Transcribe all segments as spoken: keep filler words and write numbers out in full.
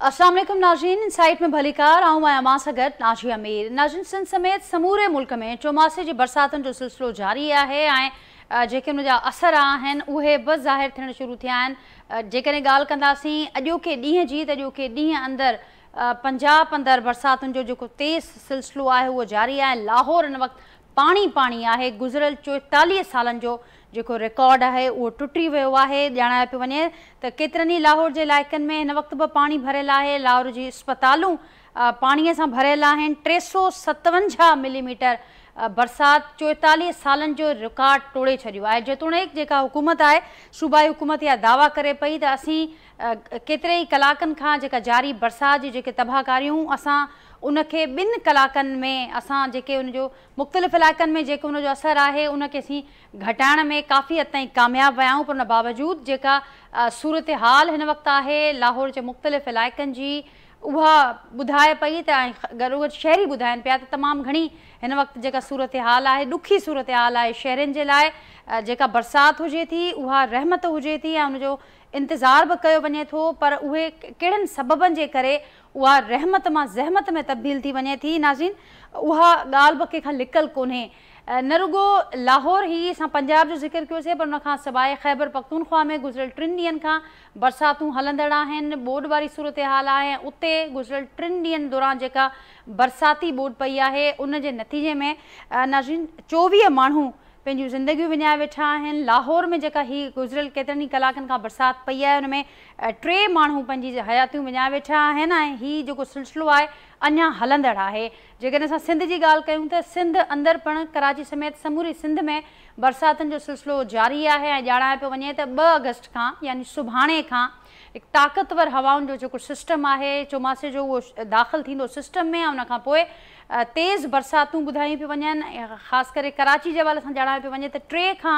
अस्सलाम वालेकुम नाज़रीन, इनसाइट में भलीकार आऊँ मैं अमां सां गॾु नाज़ी अमीर। नाज़रीन, सिंध समेत समूरे मुल्क में चौमासे जी बरसातुनि जो सिलसिलो जारी आहे ऐं जेके उन जा असर आहिनि उहे बि ज़ाहिर थियण शुरू थिया आहिनि। जेकॾहिं ॻाल्हि कंदासीं अॼोके ॾींहं जी, त अॼोके ॾींहं अंदरि पंजाब अंदरि बरसातुनि जो जेको तेज़ सिलसिलो आहे उहो जारी आहे। लाहौर हिन वक़्तु पाणी पाणी आहे। गुज़िरियल चोएतालीह सालनि जो जेको रिकॉर्ड आहे उहो टुटी वियो आहे। ॼाणायो पियो वञे त केतिरनि ई लाहौर जे इलाइक़नि में हिन वक़्तु बि पाणी भरियल आहे। लाहौर जी अस्पतालूं पाणीअ सां भरियल आहिनि। टे सौ सतवंजाह मिलीमीटर बरसाति चोएतालीह सालनि जो रिकॉर्ड तोड़े छॾियो आहे। जेतोणीकि जेका हुकूमत आहे, सूबाई हुकूमत इहा दावा करे पई त असीं केतिरे ई कलाकनि खां जेका जारी बरसाति जी जेके तबाहकारियूं असां उनखे ॿिनि कलाकनि में असां जेके उनजो मुख़्तलिफ़ इलाइक़नि में जेको उनजो असरु आहे उनखे असीं घटाइण में काफ़ी हद ताईं कामयाबु विया आहियूं। पर उन बावजूदि जेका सूरत हाल हिन वक़्तु आहे लाहौर जे मुख़्तलिफ़ इलाइक़नि जी उहा ॿुधाए पई त ऐं गॾोगॾु शहरी ॿुधाइनि पिया त तमामु घणी हिन वक़्तु जेका सूरत हाल आहे ॾुखी सूरत हाल आहे शहरनि जे लाइ। जेका बरसाति हुजे थी उहा रहमत हुजे थी ऐं उनजो इंतज़ार बि कयो वञे थो, पर उहे कहिड़नि सबबनि जे करे उहा रहमत मां ज़हमत में तब्दील थी वञे थी। नाज़रीन, उहा ॻाल्हि बि कंहिंखां लिकल कोन्हे। न रुगो लाहौर ई असां पंजाब जो ज़िक्र कयोसीं, पर उनखां सवाइ ख़ैबर पख्तूनख्वा में गुज़िरियल टिनि ॾींहंनि खां बरसातूं हलंदड़ आहिनि। ॿोॾि वारी सूरत हाल आहे। उते गुज़िरियल टिनि ॾींहंनि दौरान जेका बरसाती ॿोॾि पई आहे उन जे नतीजे में नाज़रीन चोवीह माण्हू पंहिंजूं ज़िंदगियूं विञाए वेठा आहिनि। लाहौर में जेका हीअ गुज़िरियल केतिरनि ई कलाकनि खां बरसाति पई आहे उनमें टे माण्हू पंहिंजी हयातियूं विञाए वेठा आहिनि ऐं हीअ जेको सिलसिलो आहे अञा हलंदड़ आहे। जेकॾहिं असां सिंध जी ॻाल्हि कयूं त सिंध अंदरि पिणु कराची समेत समूरी सिंध में बरसातुनि जो सिलसिलो जारी आहे ऐं ॼाणायो पियो वञे त ॿ अगस्त खां यानी सुभाणे खां हिकु ताक़तवर हवाउनि जो जेको सिस्टम आहे चौमासे जो उहो दाख़िल थींदो सिस्टम में ऐं उनखां पोइ तेज़ बरसातूं ॿुधायूं पियूं वञनि। ख़ासि करे कराची जे हवाले सां ॼाणायो पियो वञे त टे खां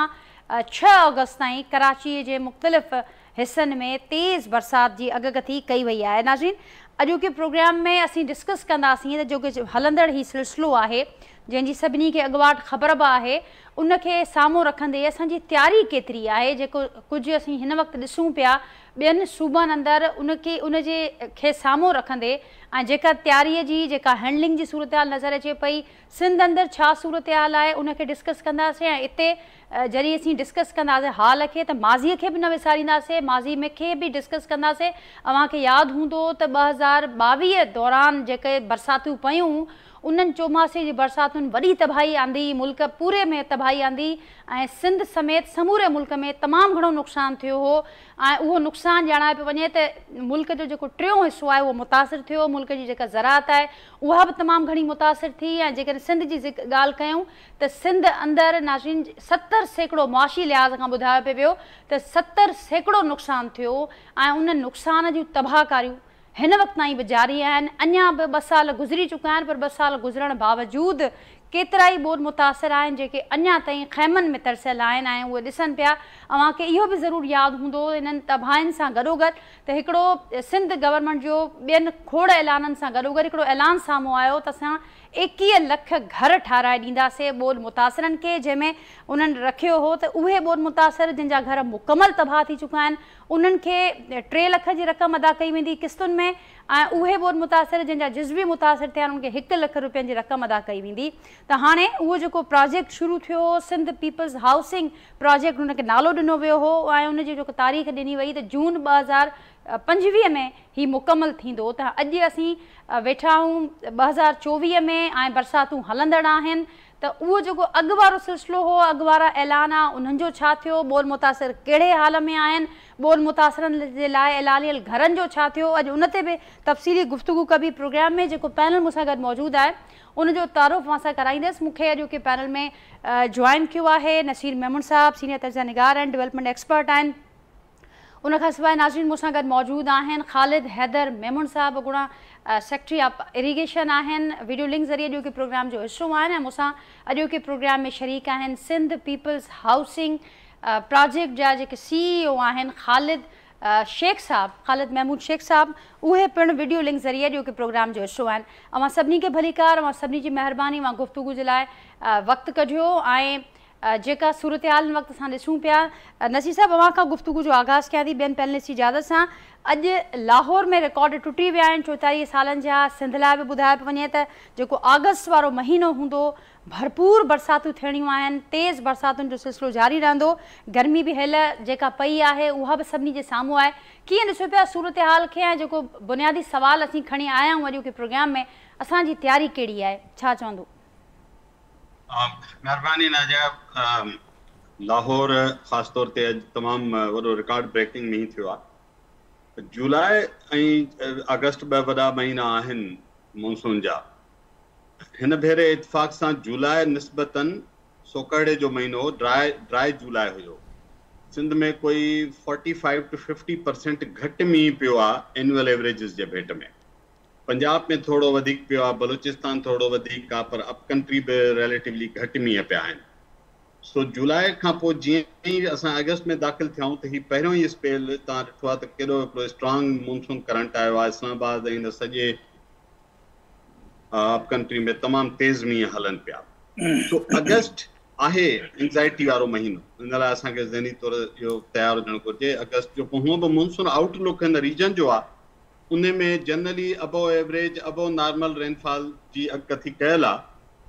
छह अगस्त ताईं कराचीअ जे मुख़्तलिफ़ हिसनि में तेज़ बरसाति जी अॻकथी कई वई आहे। नाज़रीन, अॼोके प्रोग्राम में असीं डिस्कस कंदासीं त जेके हलंदड़ ही सिलसिलो आहे जंहिंजी सभिनी खे अॻुवाट ख़बर बि आहे उनखे साम्हूं रखंदे असांजी तयारी केतिरी आहे। जेको कुझु असीं हिन वक़्तु ॾिसूं पिया ॿियनि सूबनि अंदरि उनखे उनजे खे साम्हूं रखंदे ऐं जेका तयारीअ जी जेका हैंडलिंग जी सूरत हाल नज़र अचे पई सिंध अंदरि छा सूरत हाल आहे उनखे डिस्कस कंदासीं ऐं हिते जॾहिं असीं डिस्कस कंदासीं हाल खे त माज़ीअ खे बि न विसारींदासीं, माज़ी में खे बि डिस्कस कंदासीं। अव्हांखे यादि हूंदो त ॿ हज़ार ॿावीह दौरान जेके बरसातूं पयूं उन्हनि चौमासे जी बरसातुनि वॾी तबाही आंदी, मुल्क पूरे में तबाही आंदी ऐं सिंध समेत समूरे मुल्क में तमामु घणो नुक़सानु थियो हो ऐं उहो नुक़सानु ॼाणायो पियो वञे त मुल्क जो जेको टियों हिसो आहे उहो मुतासिर थियो। मुल्क जी जेका ज़राअत आहे उहा बि तमामु घणी मुतासिर थी ऐं जेकॾहिं सिंध जी ॻाल्हि कयूं त सिंध अंदरि नाज़रीन सतरि सैकड़ो मुआशी लिहाज़ खां ॿुधायो पियो वियो त सतरि सैकड़ो नुक़सानु थियो ऐं उन नुक़सान जूं तबाहकारियूं हिन वक़्तु ताईं बि जारी आहिनि। अञा बि ॿ साल गुज़री चुका आहिनि, पर ॿ साल गुज़रण बावजूदि केतिरा ई ॿोॾि मुतासिर आहिनि जेके अञा ताईं ख़ैमनि में तरसियल आहिनि ऐं उहे ॾिसनि पिया। अव्हांखे इहो बि ज़रूरु यादि हूंदो इन्हनि तबाहियुनि सां गॾोगॾु त हिकिड़ो सिंध गवर्नमेंट जो ॿियनि खोड़ ऐलाननि सां गॾोगॾु हिकिड़ो ऐलान साम्हूं आयो त असां एकवीह लख घर ठाराए ॾींदासीं ॿोॾि मुतासिरनि खे, जंहिंमें उन्हनि रखियो हो त उहे ॿोॾि मुतासिर जंहिंजा घर मुकमल तबाह थी चुका आहिनि उन्हनि खे टे लख जी रक़म अदा कई वेंदी क़िस्तुनि में ऐं उहे ॿोॾि मुतासिर जंहिंजा जुज़वी मुतासिर थिया आहिनि उनखे हिकु लख रुपयनि जी रक़म अदा कई वेंदी। त हाणे उहो जेको प्रोजेक्ट शुरू थियो हो सिंध पीपल्स हाउसिंग प्रोजेक्ट उनखे नालो ॾिनो वियो हो ऐं उनजी जेको तारीख़ ॾिनी वई त जून ॿ हज़ार पंजवीह में ही मुकमल थींदो। त अॼु असीं वेठा आहियूं ॿ हज़ार चोवीह में ऐं बरसातूं हलंदड़ आहिनि। त उहो जेको अॻु वारो सिलसिलो हो, अॻु वारा ऐलान आहे उन्हनि जो छा थियो, ॿोॾि मुतासिर कहिड़े हाल में आहिनि, ॿोॾि मुतासिरनि जे लाइ ऐलानियल घरनि जो छा थियो, अॼु उन ते बि तफ़सीली गुफ़्तगू कबी। प्रोग्राम में जेको पैनल मूंसां गॾु मौजूदु आहे उनजो तारुफ़ मां सां कराईंदसि। मूंखे अॼोके पैनल में जॉइन कयो आहे नसीर मेमून साहब, सीनियर तर्जुमा निगार आहिनि, डेवलपमेंट एक्सपर्ट आहिनि। उनखां सवाइ नाज़रीन मूंसां गॾु मौजूदु आहिनि ख़ालिद हैदर मेमून साहब, गुणा सेक्रेटरी ऑफ इरीगेशन आहिनि, वीडियो लिंक ज़रिए अॼोके प्रोग्राम जो हिसो आहिनि ऐं मूंसां अॼोके प्रोग्राम में शरीक आहिनि सिंध पीपल्स हाउसिंग प्रोजेक्ट जा जेके सी ई ओ आहिनि ख़ालिद शेख साहब, ख़ालिद महमूद शेख साहब, उहे पिणु वीडियो लिंक ज़रिए अॼोके प्रोग्राम जो हिसो आहिनि। अवां सभिनी खे भलीकार, अवां सभिनी जी महिरबानी, अवां गुफ़्तगू जे लाइ वक़्तु कढियो ऐं जेका सूरत हाल हिन वक़्तु असां ॾिसूं पिया। नसीर साहब, अवां खां गुफ़्तगू जो आगाज़ कयां थी ॿियनि पैनलिस्ट जी इजाज़त सां। अॼु लाहौर में रिकॉर्ड टुटी विया आहिनि चोएतालीह सालनि जा। सिंध लाइ बि ॿुधायो पियो वञे त जेको अगस्त वारो महीनो हूंदो, भरपूर बरसातूं थियणियूं आहिनि, तेज़ बरसातुनि जो सिलसिलो जारी रहंदो। गर्मी बि हेल जेका पई आहे उहा बि सभिनी जे साम्हूं आहे। कीअं ॾिसो पिया सूरत हाल खे? ऐं जेको बुनियादी सवाल असीं खणी आया आहियूं अॼु के प्रोग्राम में, असांजी तयारी कहिड़ी आहे, छा चवंदो? महिरबानी नाज़िया। लाहौर ख़ासि तौर ते अॼु तमामु वॾो रिकॉर्ड ब्रेकिंग मींहुं थियो आहे। जुलाई ऐं अगस्त ॿ वॾा महीना आहिनि मॉनसून जा। हिन भेरे इतफ़ाक़ सां जुलाई निस्बतन सोकड़े जो महीनो ड्राई ड्राई जुलाई हुयो। सिंध में कोई पैंतालीह टू पचास परसेंट घटि मींहुं पियो आहे एनुअल एवरेजिस जे भेट में। पंजाब में थोड़ो वधीक पियो आहे, बलूचिस्तान थोड़ो वधीक आहे, पर अप कंट्री बि रिलेटिवली घटि मींहं पिया आहिनि। सो जुलाई खां पोइ जीअं ई असां अगस्त में दाख़िल थियूं त हीउ पहिरियों ई स्पेल तव्हां ॾिठो आहे त केॾो हिकिड़ो स्ट्रॉन्ग मॉनसून करंट आयो आहे। इस्लामाबाद ऐं हिन सॼे अप कंट्री में तमामु तेज़ मींहं हलनि पिया। सो अगस्त आहे एंज़ाइटी वारो महीनो, हिन लाइ असांखे ज़हनी तौर इहो तयारु हुजणु घुरिजे। अगस्त जो हूअं बि मॉनसून आउटलुक हिन रीजन जो आहे, उन में generally above average above normal rainfall जी अॻकथी कयल आहे।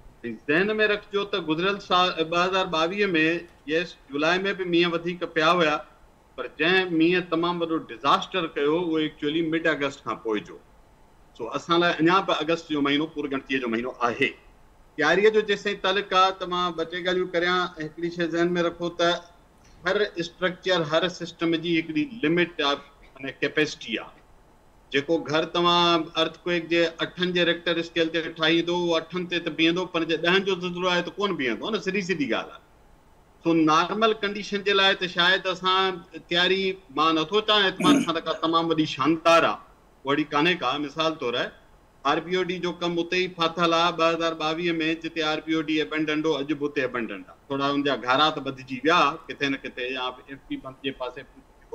ज़हन में रखिजो त गुज़िरियल साल ॿ हज़ार ॿावीह में यस जुलाई में बि मींहं वधीक पिया हुया, पर जंहिं मींहं तमामु वॾो डिज़ास्टर कयो उहो एक्चुअली मिड अगस्त खां पोइ जो। सो असां लाइ अञा बि अगस्त जो महीनो पूरगणतीअ जो महीनो आहे। तयारीअ जो जेसिताईं तलिक आहे त मां ॿ टे ॻाल्हियूं करियां। हिकिड़ी शइ ज़हन में रखो त हर स्ट्रक्चर हर सिस्टम जी हिकिड़ी लिमिट आहे, कैपेसिटी आहे। जेको घर तव्हां अर्थक्वेक जे अठनि जे रेक्टर स्केल ते ठाहींदो उहो अठनि ते त बीहंदो, पर जे ॾहनि जो ज़िलज़िलो आहे त कोन बीहंदो न, सिधी सिधी ॻाल्हि आहे। सो नॉर्मल कंडीशन जे लाइ त शायदि असां तयारी मां नथो चाहियां एतमाद सां त का तमामु वॾी शानदार आहे, वॾी कान्हे का। मिसाल तौरु आरपीओडी जो कमु उते ई फाथल आहे ॿ हज़ार ॿावीह में जिते आरपीओडी एबेंडेंट हो, अॼु बि उते एबेंडेंट आहे। थोरा हुनजा घारा त बदिजी विया किथे न किथे, या एफपी बंद जे पासे,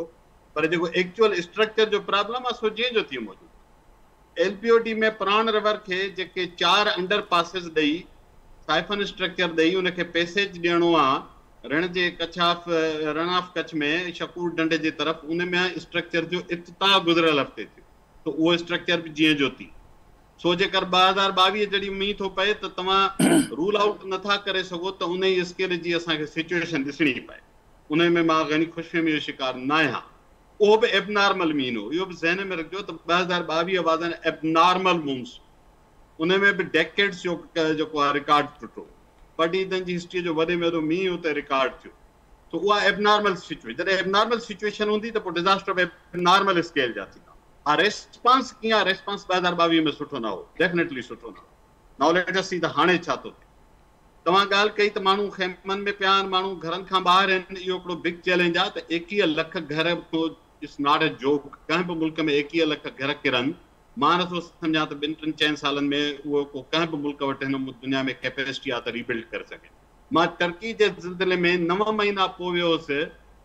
पर जेको एक्चुअल स्ट्रक्चर जो प्रॉब्लम आहे सो जीअं जो तीअं मौजूदु। एलपीओडी में प्राण रिवर खे जेके चारि अंडर पासिस ॾेई साइफन स्ट्रक्चर ॾेई उनखे पैसेज ॾियणो आहे रण जे कच्छ ऑफ रण ऑफ कच्छ में शकूर डंडे जे तरफ़, उन में स्ट्रक्चर जो इफ्तिताह गुज़िरियल हफ़्ते थियो, त उहो स्ट्रक्चर बि जीअं जो तीअं। सो जेकर ॿ हज़ार ॿावीह जॾहिं मींहुं थो पए त तव्हां रूल आउट नथा करे सघो त उन ई स्केल जी असांखे सिचुएशन ॾिसणी पए। उन में मां घणी ख़ुशफ़हमीअ जो शिकार न आहियां। उहो बि एबनॉर्मल मींहुं हो, इहो बि ज़हन में रखिजो त ॿ हज़ार ॿावीह वाज़ एन एबनॉर्मल मॉनसून। उन में बि डेकेड्स जो जेको आहे रिकॉर्ड टुटो, ॿ जी हिस्ट्री जो वॾे में वॾो मींहुं हुते रिकॉर्ड थियो। त उहा एबनॉर्मल सिचुएशन, जॾहिं एबनॉर्मल सिचुएशन हूंदी त पोइ डिज़ास्टर बि नॉर्मल स्केल जा थींदा। हा, रेस्पॉन्स कीअं आहे? रेस्पॉन्स ॿ हज़ार ॿावीह में सुठो न हो, डेफिनेटली सुठो न हो। नाउ लेट अस सी त हाणे छा थो थिए। तव्हां ॻाल्हि कई त माण्हू खेमनि में पिया आहिनि, माण्हू घरनि खां ॿाहिरि आहिनि। इहो हिकिड़ो बिग चैलेंज आहे त एकवीह लख घर इट्स नॉट ए जोक। कंहिं बि मुल्क में एकवीह लख घर किरनि, मां नथो सम्झां त ॿिनि टिनि चइनि सालनि में उहो को कंहिं बि मुल्क वटि हिन दुनिया में कैपेसिटी आहे त रीबिल्ड करे सघे। मां टर्की जे सिलसिले में नव महीना पोइ वियो हुउसि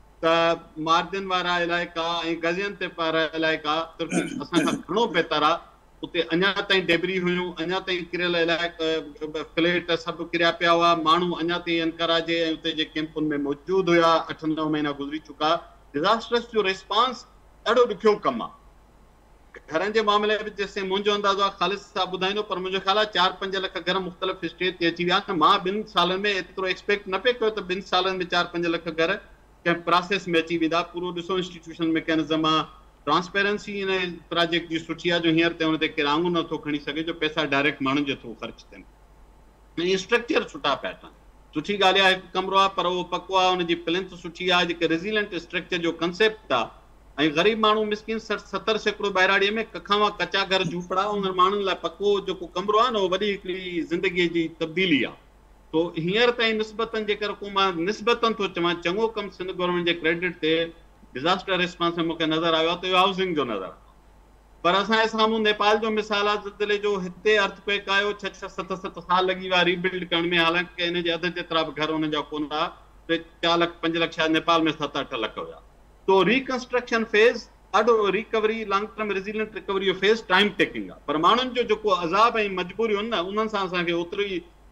त मार्जिन वारा इलाइक़ा ऐं गज़ियन ते वारा इलाइक़ा तुर्की असांखां घणो बहितर आहे। उते अञा ताईं डेबरी हुयूं, अञा ताईं किरियल इलाइक़ा फ्लैट सभु किरिया पिया हुआ। माण्हू अञा ताईं अंकारा जे ऐं उते जे कैंपुनि में मौजूदु हुया। अठ नव महीना गुज़री चुका। डिज़ास्टर्स जो रिस्पॉन्स ॾाढो ॾुखियो कमु आहे। घरनि जे मामले में जेसिताईं मुंहिंजो अंदाज़ो आहे, ख़ालिद साहब ॿुधाईंदो, पर मुंहिंजो ख़्यालु आहे चारि पंज लख घर मुख़्तलिफ़ स्टेज ते अची विया। त मां ॿिनि सालनि में एतिरो एक्सपेक्ट न पियो कयो त ॿिनि सालनि में चारि पंज लख घर कंहिं प्रोसेस में अची वेंदा। पूरो ॾिसो इंस्टीट्यूशन मैकेनिज़म आहे, ट्रांसपेरेंसी हिन प्रोजेक्ट जी सुठी आहे जो हींअर ते हुन ते केरु आङुर नथो खणी सघे, जो पैसा डायरेक्ट माण्हुनि जे थ्रू ख़र्च थियनि। ऐं स्ट्रक्चर सुठा पिया ठहनि। सुठी ॻाल्हि आहे, हिकु कमिरो आहे पर उहो पको आहे, हुनजी प्लिंथ सुठी आहे। जेके रेज़िलेंट स्ट्रक्चर जो कंसेप्ट आहे, ऐं ग़रीब माण्हू मिसकिन सठि सतरि सैकड़ो ॿाहिराड़ीअ में कखां कचा घर झूपड़ा, उन माण्हुनि लाइ पको जेको कमिरो आहे न, उहो वॾी हिकिड़ी ज़िंदगीअ जी तब्दीली आहे। तो हींअर ताईं निस्बतन जेकर को मां निस्बतन थो चवां, चङो कमु सिंध गवर्नमेंट जे क्रेडिट ते डिज़ास्टर रिस्पॉन्स में मूंखे नज़र आयो आहे त इहो हाउसिंग जो नज़र आहे। पर असांजे साम्हूं नेपाल जो मिसाल आहे, ज़िलज़िले जो हिते अर्थक्वेक आयो, छह छह सत सत साल लॻी विया रीबिल्ड करण में। हालांकि हिन जे अधु जेतिरा बि घर हुन जा कोन हुआ, टे चारि लख पंज लख शायदि नेपाल में सत अठ लख हुया। तो रिकंस्ट्रक्शन फेज़ ॾाढो recovery long term resilient recovery जो फेज़ टाइम टेकिंग आहे। पर माण्हुनि जो जेको अज़ाब ऐं मजबूरियूं आहिनि न, उन्हनि सां असांखे ओतिरो ई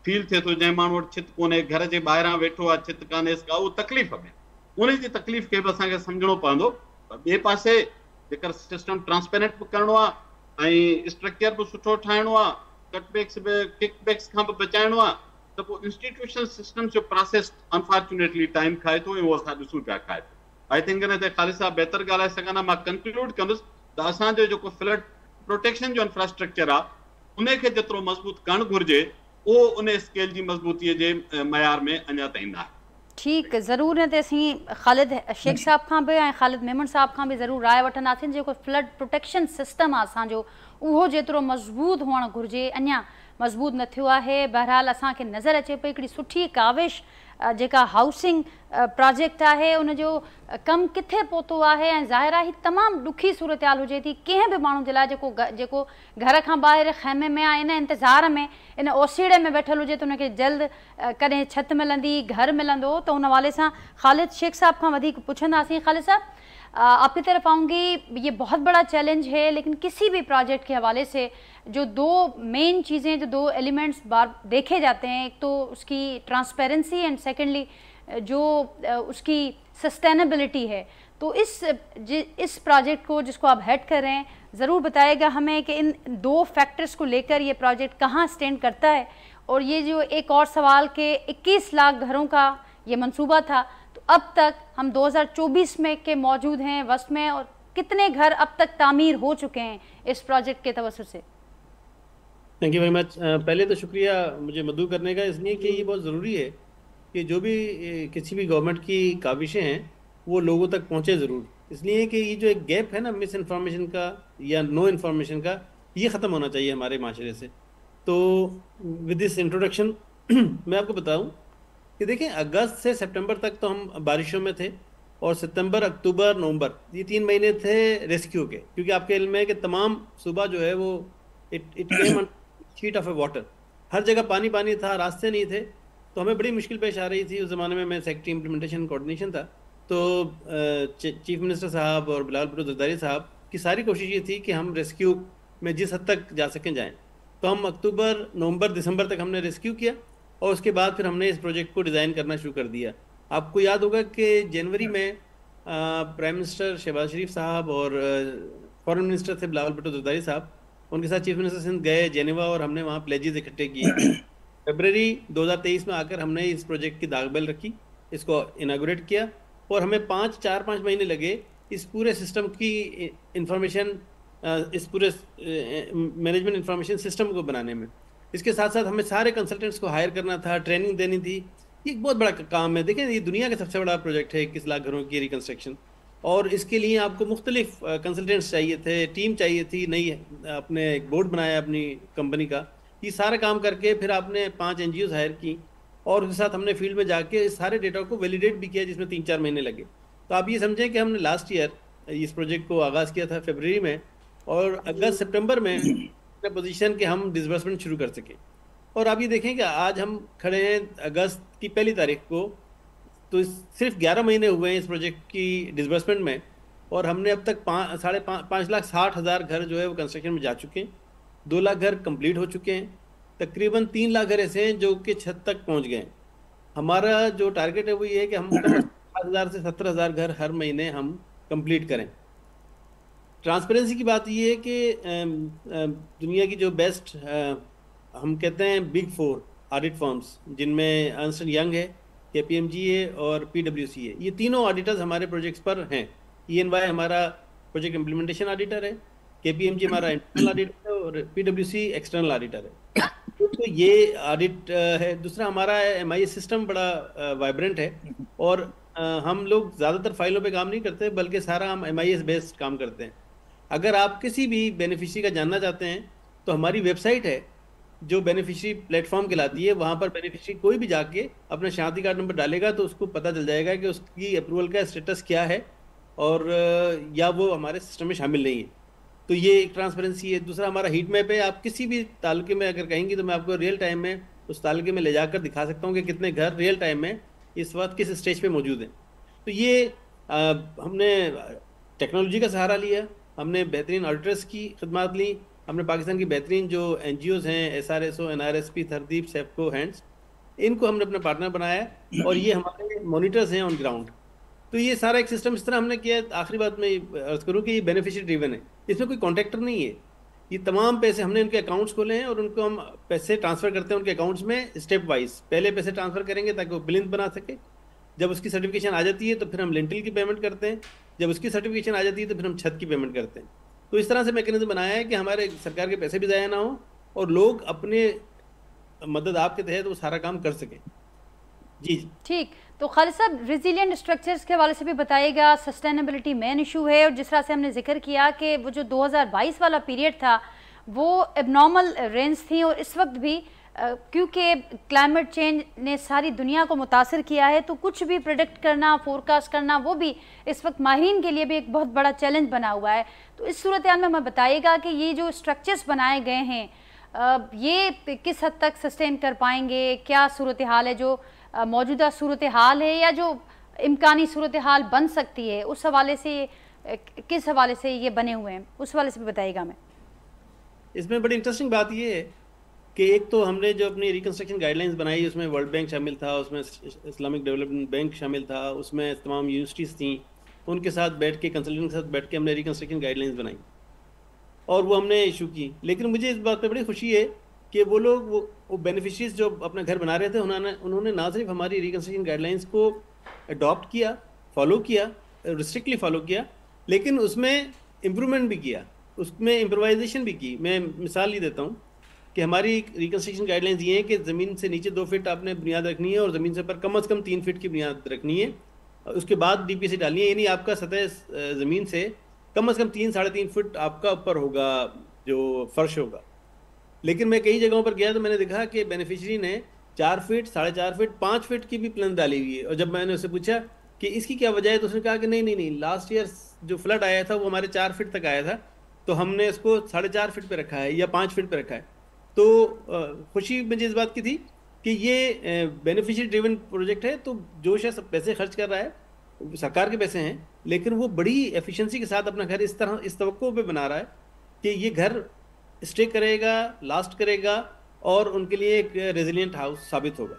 फील थिए थो जंहिं माण्हू वटि छित कोन्हे, घर जे ॿाहिरां वेठो आहे, छित कान्हेसि का, उहो तकलीफ़ में, उन जी तकलीफ़ खे बि असांखे सम्झणो पवंदो। ॿिए पासे जेकर सिस्टम ट्रांसपेरेंट बि करिणो आहे ऐं स्ट्रक्चर बि सुठो ठाहिणो आहे, कटबैक्स बि किकबैक्स खां बि बचाइणो आहे, त पोइ इंस्टीट्यूशनल सिस्टम जो प्रोसेस अनफॉर्चुनेटली टाइम खाए थो ऐं उहो असां ॾिसूं पिया खाए थो। आई थिंक इन ते ख़ालिद साहब बहितर ॻाल्हाए सघंदा। मां कंक्लूड कंदुसि त असांजो जेको फ्लड प्रोटेक्शन जो इंफ्रास्ट्रक्चर आहे उनखे जेतिरो मज़बूत करणु घुरिजे उहो उन स्केल जी मज़बूतीअ जे मयार में अञा ताईं न आहे। ठीकु, ज़रूरु। न त असीं ख़ालिद शेख साहब खां बि ऐं ख़ालिद मेमन साहब खां बि ज़रूरु राय वठंदासीं। जेको फ्लड प्रोटेक्शन सिस्टम आहे असांजो उहो जेतिरो मज़बूत हुअणु घुरिजे अञा मज़बूत न थियो आहे। बहरहाल असांखे नज़र अचे पई हिकिड़ी सुठी काविश जेका हाउसिंग प्रोजेक्ट आहे उनजो कमु किथे पहुतो आहे ऐं ज़ाहिर आहे तमामु ॾुखी सूरत हाल हुजे थी कंहिं बि माण्हू जे लाइ जेको जेको घर खां ॿाहिरि ख़ैमे में आहे, इन इंतज़ार में, इन ओसीड़े में वेठल हुजे त उनखे जल्द कॾहिं छित मिलंदी, घर मिलंदो। त उन हवाले सां ख़ालिद शेख साहब खां वधीक पुछंदासीं। ख़ालिद साहब, आपकी तरफ आऊँगी। ये बहुत बड़ा चैलेंज है, लेकिन किसी भी प्रोजेक्ट के हवाले से जो दो मेन चीज़ें, जो दो एलिमेंट्स बार देखे जाते हैं, एक तो उसकी ट्रांसपेरेंसी एंड सेकेंडली जो उसकी सस्टेनेबिलिटी है। तो इस इस प्रोजेक्ट को जिसको आप हेड कर रहे हैं, ज़रूर बताएगा हमें कि इन दो फैक्टर्स को लेकर ये प्रोजेक्ट कहाँ स्टैंड करता है। और ये जो एक और सवाल के इक्कीस लाख घरों का ये मंसूबा था, तो अब तक हम दो हज़ार चौबीस में के मौजूद हैं वस्त में, और कितने घर अब तक तामीर हो चुके हैं इस प्रोजेक्ट के तवज्जुह से? Thank you very much. पहले तो शुक्रिया मुझे मदऊ करने का, इसलिए कि ये बहुत ज़रूरी है कि जो भी किसी भी गवर्नमेंट की काविशें हैं वो लोगों तक पहुँचे ज़रूर। इसलिए कि ये जो एक गैप है ना मिस इन्फॉर्मेशन का या नो इन्फॉर्मेशन का, ये ख़त्म होना चाहिए हमारे माशरे से। तो विद दिस इंट्रोडक्शन मैं आपको बताऊं कि देखें, अगस्त से सितंबर तक तो हम बारिशों में थे, और सितंबर, अक्टूबर, नवंबर ये तीन महीने थे रेस्क्यू के, क्योंकि आपके इल्म है कि तमाम सुबह जो है वो it it came on sheet of a water, हर जगह पानी पानी था, रास्ते नहीं थे, तो हमें बड़ी मुश्किल पेश आ रही थी। उस ज़माने में मैं सेक्रेटरी इम्प्लीमेंटेशन कोऑर्डिनेशन था, तो चीफ मिनिस्टर साहब और बिलावल भुट्टो ज़रदारी साहब की सारी कोशिश ये थी कि हम रेस्क्यू में जिस हद तक जा सकें जाएँ। तो हम अक्टूबर, नवंबर, दिसंबर तक हमने रेस्क्यू किया, और उसके बाद फिर हमने इस प्रोजेक्ट को डिज़ाइन करना शुरू कर दिया। आपको याद होगा कि जनवरी में प्राइम मिनिस्टर शहबाज शरीफ साहब और फॉरेन मिनिस्टर थे बिलावल भुट्टो ज़रदारी साहब, उनके साथ चीफ मिनिस्टर सिंध गए जेनेवा, और हमने वहाँ प्लेजेस इकट्ठे किए। फरवरी दो हज़ार तेईस में आकर हमने इस प्रोजेक्ट की दागबेल रखी, इसको इनागोरेट किया, और हमें पाँच चार पाँच महीने लगे इस पूरे सिस्टम की इंफॉर्मेशन, इस पूरे मैनेजमेंट इंफॉर्मेशन सिस्टम को बनाने में। इसके साथ साथ हमें सारे कंसल्टेंट्स को हायर करना था, ट्रेनिंग देनी थी। ये एक बहुत बड़ा काम है। देखें, ये दुनिया का सबसे बड़ा प्रोजेक्ट है इक्कीस लाख घरों की रिकन्स्ट्रक्शन, और इसके लिए आपको मुख्तलिफ कंसल्टेंट्स चाहिए थे, टीम चाहिए थी, नई आपने एक बोर्ड बनाया अपनी कंपनी का। ये सारा काम करके फिर आपने पाँच एन जी ओज़ हायर की, और उसके साथ हमने फील्ड में जाके इस सारे डेटा को वैलिडेट भी किया, जिसमें तीन चार महीने लगे। तो आप ये समझें कि हमने लास्ट ईयर इस प्रोजेक्ट को आगाज़ किया था फरवरी में, और अगस्त सितंबर में पोजीशन के हम डिसबर्समेंट शुरू कर सके। और आप ये देखें कि आज हम खड़े हैं अगस्त की पहली तारीख को, तो सिर्फ ग्यारह महीने हुए हैं इस प्रोजेक्ट की डिसबर्समेंट में, और हमने अब तक पाँच साढ़े पाँच पाँच लाख साठ हज़ार घर जो है वो कंस्ट्रक्शन में जा चुके हैं, दो लाख घर कंप्लीट हो चुके हैं, तकरीबन तीन लाख घर ऐसे हैं जो कि छत तक पहुंच गए हैं। हमारा जो टारगेट है वो ये है कि हम सात हज़ार से सत्तर हज़ार घर हर महीने हम कंप्लीट करें। ट्रांसपेरेंसी की बात ये है कि दुनिया की जो बेस्ट हम कहते हैं बिग फोर ऑडिट फर्म्स, जिनमें अर्नस्ट एंड यंग है, के पी एम जी है और पी डब्ल्यू सी है, ये तीनों ऑडिटर्स हमारे प्रोजेक्ट्स पर हैं। ई एन वाई हमारा प्रोजेक्ट इम्प्लीमेंटेशन ऑडिटर है, के पी एम जी हमारा इंटरनल ऑडिटर है, और P W C external auditor है। तो ये ऑडिट है। दूसरा, हमारा एम आई एस सिस्टम बड़ा वाइब्रेंट है, और हम लोग ज़्यादातर फाइलों पे काम नहीं करते, बल्कि सारा हम एम आई एस बेस्ड काम करते हैं। अगर आप किसी भी बेनिफिशियरी का जानना चाहते हैं तो हमारी वेबसाइट है जो बेनिफिशियरी प्लेटफॉर्म कहलाती है, वहाँ पर बेनिफिशियरी कोई भी जाके अपना शनाख्ती कार्ड नंबर डालेगा तो उसको पता चल जाएगा कि उसकी अप्रूवल का स्टेटस क्या है, और या वो हमारे सिस्टम में शामिल नहीं है। तो ये एक ट्रांसपेरेंसी है। दूसरा, हमारा हीट मैप है। आप किसी भी तालुके में अगर कहेंगे तो मैं आपको रियल टाइम में उस तालुके में ले जाकर दिखा सकता हूँ कि कितने घर रियल टाइम में इस वक्त किस स्टेज पे मौजूद हैं। तो ये आ, हमने टेक्नोलॉजी का सहारा लिया, हमने बेहतरीन ऑडिटर्स की खिदमात ली, हमने पाकिस्तान की बेहतरीन जो एन जी ओज़ हैं, S R S O, N R S P, Thardeep, SAFCO, HANDS, इनको हमने अपना पार्टनर बनाया है और ये हमारे मॉनिटर्स हैं ऑन ग्राउंड। तो ये सारा एक सिस्टम इस तरह हमने किया है। आखिरी बात मैं अर्ज करूँ कि ये बेनिफिशियरी ड्रिवन है, इसमें कोई कॉन्ट्रैक्टर नहीं है। ये तमाम पैसे हमने उनके अकाउंट्स खोले हैं और उनको हम पैसे ट्रांसफ़र करते हैं उनके अकाउंट्स में स्टेप वाइज। पहले पैसे ट्रांसफ़र करेंगे ताकि वो बिलिंग बना सके, जब उसकी सर्टिफिकेशन आ जाती है तो फिर हम लिंटल की पेमेंट करते हैं, जब उसकी सर्टिफिकेशन आ जाती है तो फिर हम छत की पेमेंट करते हैं। तो इस तरह से मैकेनिज्म बनाया है कि हमारे सरकार के पैसे भी ज़ाया ना हो और लोग अपने मदद आपके तहत वो सारा काम कर सकें। जी ठीक, तो खालिद साहब रेजिलिएंट स्ट्रक्चर्स के हवाले से भी बताइएगा। सस्टेनेबिलिटी मेन इशू है और जिस तरह से हमने जिक्र किया कि वो जो दो हज़ार बाईस वाला पीरियड था वो एबनॉर्मल रेंज थी और इस वक्त भी क्योंकि क्लाइमेट चेंज ने सारी दुनिया को मुतासर किया है तो कुछ भी प्रेडिक्ट करना, फोरकास्ट करना वो भी इस वक्त माहिरीन के लिए भी एक बहुत बड़ा चैलेंज बना हुआ है। तो इस सूरत हाल में हमें बताइएगा कि ये जो स्ट्रक्चर्स बनाए गए हैं ये किस हद तक सस्टेन कर पाएंगे, क्या सूरत हाल है, जो मौजूदा सूरत हाल है या जो इम्कानी सूरत हाल बन सकती है, उस हवाले से किस हवाले से ये बने हुए हैं, उस हवाले से भी बताइएगा हमें। इसमें बड़ी इंटरेस्टिंग बात ये है कि एक तो हमने जो अपनी रिकन्स्ट्रक्शन गाइडलाइंस बनाई उसमें वर्ल्ड बैंक शामिल था, उसमें इस्लामिक डेवलपमेंट बैंक शामिल था, उसमें तमाम यूनिवर्सिटीज़ थी, उनके साथ बैठ के कंसल्टेंट के साथ बैठ के हमने रिकन्स्ट्रक्शन गाइडलाइंस बनाई और वो हमने इशू की। लेकिन मुझे इस बात पर बड़ी खुशी है कि वो लोग वो, वो बेनिफिशरीज जो अपना घर बना रहे थे उन्होंने उन्होंने ना सिर्फ हमारी रिकन्स्ट्रक्शन गाइडलाइंस को अडॉप्ट किया, फॉलो किया, रिस्ट्रिक्टली फॉलो किया, लेकिन उसमें इम्प्रूवमेंट भी किया, उसमें इम्प्रोवाइजेशन भी की। मैं मिसाल ही देता हूँ कि हमारी रिकन्स्ट्रक्शन गाइडलाइंस ये है कि ज़मीन से नीचे दो फिट आपने बुनियाद रखनी है और ज़मीन से ऊपर कम अज़ कम तीन फिट की बुनियाद रखनी है, उसके बाद डी पी सी डालनी है, यानी आपका सतह ज़मीन से कम अज़ कम तीन साढ़े तीन फिट आपका ऊपर होगा जो फर्श होगा। लेकिन मैं कई जगहों पर गया तो मैंने देखा कि बेनिफिशरी ने चार फीट, साढ़े चार फीट, पाँच फीट की भी प्लेन डाली हुई है। और जब मैंने उससे पूछा कि इसकी क्या वजह है तो उसने कहा कि नहीं नहीं नहीं लास्ट ईयर जो फ्लड आया था वो हमारे चार फीट तक आया था तो हमने इसको साढ़े चार फीट पे रखा है या पाँच फीट पे रखा है। तो खुशी मुझे इस बात की थी कि ये बेनिफिशियरी ड्रिवन प्रोजेक्ट है, तो जो शख्स पैसे खर्च कर रहा है सरकार के पैसे हैं, लेकिन वो बड़ी एफिशिएंसी के साथ अपना घर इस तरह इस तवक्को पे बना रहा है कि ये घर स्टे करेगा, लास्ट करेगा और उनके लिए एक रेजिलिएंट हाउस साबित होगा।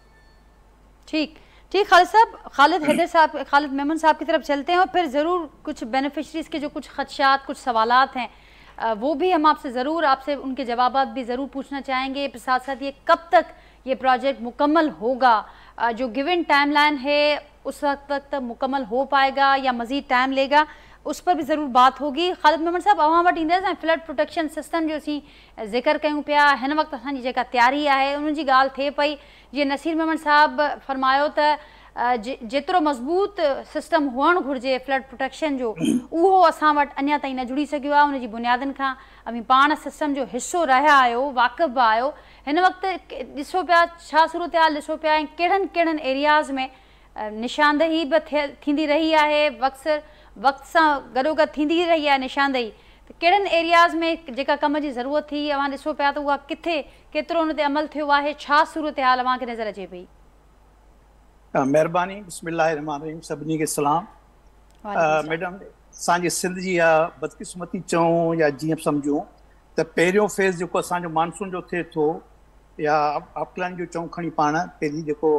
ठीक ठीक खालिद साहब, खालिद हैदर साहब, खालिद मेमन साहब की तरफ चलते हैं और फिर ज़रूर कुछ बेनिफिशरीज़ के जो कुछ खदशात, कुछ सवालात हैं वो भी हम आपसे ज़रूर आपसे उनके जवाबात भी ज़रूर पूछना चाहेंगे। साथ साथ ये कब तक ये प्रोजेक्ट मुकम्मल होगा, जो गिवन टाइमलाइन है उस वक्त तक तक मुकम्मल हो पाएगा या मज़ीद टाइम लेगा, उस पर भी ज़रूर बात होगी। खालिद मेमन साहब, अवां वटि ईंदसि फ्लड प्रोटेक्शन सिस्टम जो असीं ज़िक्र कयूं पिया, हिन वक़्तु असांजी जेका तैयारी आहे उन जी ॻाल्हि थिए पई। जीअं नसीर मेमन साहब फरमायो त जेतिरो मज़बूत सिस्टम हुअणु घुरिजे फ्लड प्रोटेक्शन जो, उहो असां वटि अञा ताईं न जुड़ी सघियो आहे। उन जी बुनियादनि खां अभी पाण सिस्टम जो हिसो रहिया आहियो, वाक़िफ़ बि आहियो। हिन वक़्तु ॾिसो पिया छा सूरत हाल ॾिसो पिया ऐं कहिड़नि कहिड़नि एरियाज़ में निशानदेही बि थींदी रही आहे, वक़्तु वक़्त सां गॾोगॾु थींदी रही आहे निशानदेही, त कहिड़नि एरियाज़ में जेका कम जी ज़रूरत थी अवां ॾिसो पिया त उहा किथे केतिरो उन ते अमल थियो आहे, छा सूरत हाल अवांखे नज़र अचे पई? महिरबानी, बिस्मिल्लाहिर्रहमानिर्रहीम, सभिनी खे सलाम। मैडम, असांजी सिंध जी या बदकिस्मती चऊं या जीअं सम्झूं त पहिरियों फेज़ जेको असांजो मानसून जो थिए थो या अपलाइन जो चऊं खणी पाण, पहिरीं जेको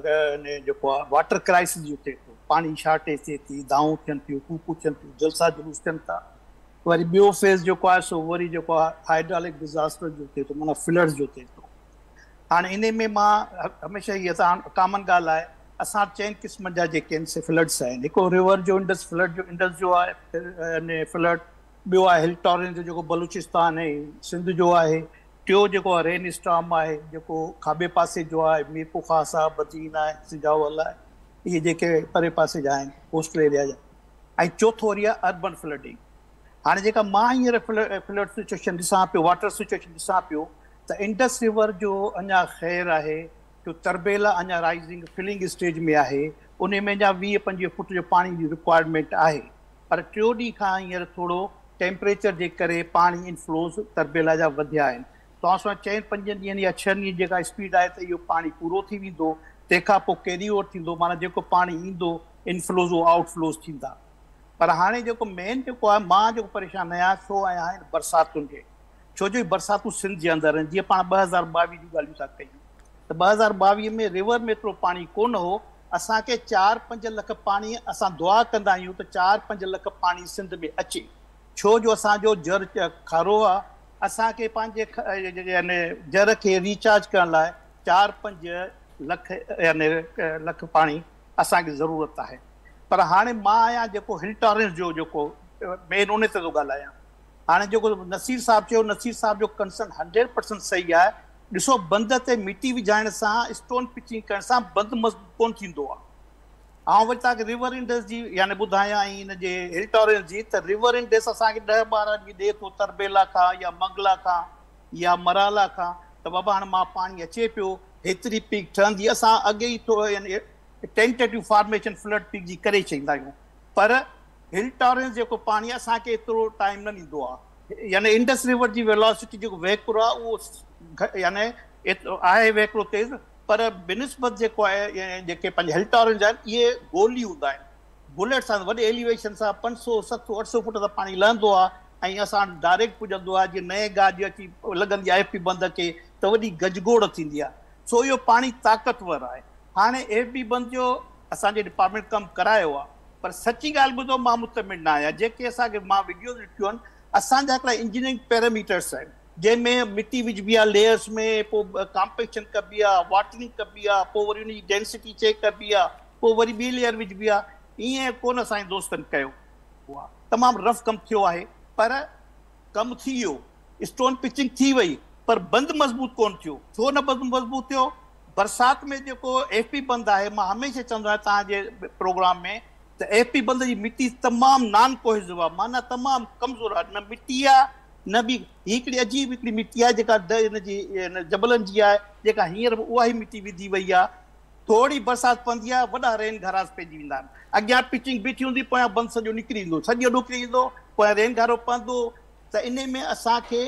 जेको आहे वाटर क्राइसिस जो थिए थो, पाणी शॉर्टेज थिए थी, दाऊं थियनि थियूं, कूकू थियनि थियूं, जलसा जुलूस थियनि था। वरी ॿियो फेज़ जेको आहे सो वरी जेको आहे हाइड्रोलिक डिज़ास्टर जो थिए थो, माना फ्लड्स जो थिए थो। हाणे इन में मां हमेशह इहा त कॉमन ॻाल्हि आहे, असां चइनि क़िस्मनि जा जेके आहिनि से फ्लड्स आहिनि। हिकु रिवर जो इंडस फ्लड जो इंडस जो आहे फ्लड, ॿियो आहे हिल टॉरेंट जो जेको बलूचिस्तान ऐं सिंध जो आहे, टियों जेको आहे रेन स्टॉर्म आहे जेको खाॿे पासे जो आहे, मीर पुखास आहे, बदीन आहे, सिजावल आहे, इहे जेके परे पासे जा आहिनि कोस्टल एरिया जा। ऐं चोथों वरी आहे अर्बन फ्लडिंग। हाणे जेका मां हींअर फ्लड फ्लड सिचुएशन ॾिसां पियो, वाटर सिचुएशन ॾिसां पियो, त इंडस रिवर जो अञा ख़ैर आहे, जो तरबेला अञा राइज़िंग फिलिंग स्टेज में आहे, उन में अञा वीह पंजवीह फुट जो पाणी जी रिक्वायरमेंट आहे। पर टियों ॾींहं खां हींअर थोरो टेम्परेचर जे करे पाणी इनफ्लोज़ तरबेला जा वधिया आहिनि। तव्हां सां चइनि पंजनि ॾींहंनि या छहनि ॾींहंनि जेका स्पीड आहे त इहो पाणी पूरो थी वेंदो, तंहिंखां पोइ कैरी ओवर थींदो, माना जेको पाणी ईंदो इनफ्लोज़ उहो आउटफ्लोज़ थींदा। पर हाणे जेको मेन जेको आहे, मां जेको परेशान आहियां सो आहियां बरसातुनि खे। छो जो बरसातूं सिंध जे अंदरि आहिनि। जीअं पाण ॿ हज़ार ॿावीह जूं ॻाल्हियूं था कयूं त ॿ हज़ार ॿावीह में रिवर में एतिरो पाणी कोन हो। असांखे चारि पंज लख पाणी, असां दुआ कंदा आहियूं त चारि पंज लख पाणी सिंध में अचे, छो जो असांजो जर खारो आहे। असांखे पंहिंजे यानी जर खे रिचार्ज करण लाइ चारि पंज लख यानी लख पाणी असांखे ज़रूरत आहे। पर हाणे मां आहियां जेको हिल टॉरेंस जो जेको मेन उन ते थो ॻाल्हायां। हाणे जेको नसीर साहिबु चयो, नसीर साहिब जो कंसर्न हंड्रेड परसेंट सही आहे। ॾिसो, बंद ते मिटी विझाइण सां, स्टोन पिचिंग करण सां बंद मज़बूत कोन थींदो आहे। ऐं वरी तव्हांखे रिवर इंडस जी यानी ॿुधायां ऐं हिन जे हिल टॉरेंस जी, त रिवर इंडस असांखे ॾह ॿारहं ॾींहं ॾिए थो तरबेला खां या मंगला खां या मराला खां, त बाबा हाणे मां पाणी अचे पियो, हेतिरी पीक ठहंदी। असां अॻे ई थोरो यानी टेंटेटिव फॉर्मेशन फ्लड पीक जी करे छॾींदा आहियूं, पर हिल टॉरेंस जेको पाणी असांखे एतिरो टाइम न ॾींदो आहे। यानी इंडस रिवर जी वेलोसिटी जेको वहिकिरो आहे उहो यानी एतिरो आहे वहिकिरो तेज़, पर बिनिस्बत जेको आहे जेके पंहिंजे हिल टॉरेंस आहिनि इहे गोली हूंदा आहिनि। बुलेट सां वॾे एलिवेशन सां पंज सौ सत सौ अठ सौ फुट त पाणी लहंदो आहे ऐं असां डायरेक्ट पुॼंदो आहे। जीअं नए गाॾी अची लॻंदी आहे एफ पी बंद खे त वॾी गजगोड़ थींदी आहे। सो इहो पाणी ताक़तवर आहे। हाणे एफ पी बंद जो असांजे डिपार्टमेंट कमु करायो आहे, पर सची ॻाल्हि ॿुधो, मां मुतमिन न आहियां। जेके असांखे मां वीडियोज़ ॾिठियूं आहिनि, असांजा हिकिड़ा इंजीनियरिंग पैरामीटर्स आहिनि जंहिंमें मिटी विझबी आहे लेयर्स में, पोइ कॉम्पेक्शन कबी आहे, वाटरिंग कबी आहे, पोइ वरी उनजी डेंसिटी चेक कबी आहे, पोइ वरी ॿी लेयर विझबी आहे। ईअं कोन असांजे दोस्तनि कयो। उहा तमामु रफ कमु थियो आहे, पर कमु थी वियो, स्टोन पिचिंग थी वई, पर बंदि मज़बूत कोन थियो। छो न बंदि मज़बूत थियो? बरसाति में जेको एफ पी बंद आहे, मां हमेशह चवंदो आहियां तव्हांजे प्रोग्राम में, त एफ पी बंद जी मिटी तमामु नान कोहिज़िव आहे, माना तमामु कमज़ोर आहे। न मिटी आहे न बि हिकिड़ी अजीब हिकिड़ी मिटी आहे जेका हिनजी जबलनि जी आहे, जेका हींअर उहा ई मिटी विधी वई आहे। थोरी बरसाति पवंदी आहे, वॾा रेन घरास पइजी वेंदा आहिनि। अॻियां पिचिंग बीठी हूंदी, पोयां बंदि सॼो निकिरी ईंदो, सॼो निकिरी ईंदो, पोयां रेन घारो पवंदो। त इन में असांखे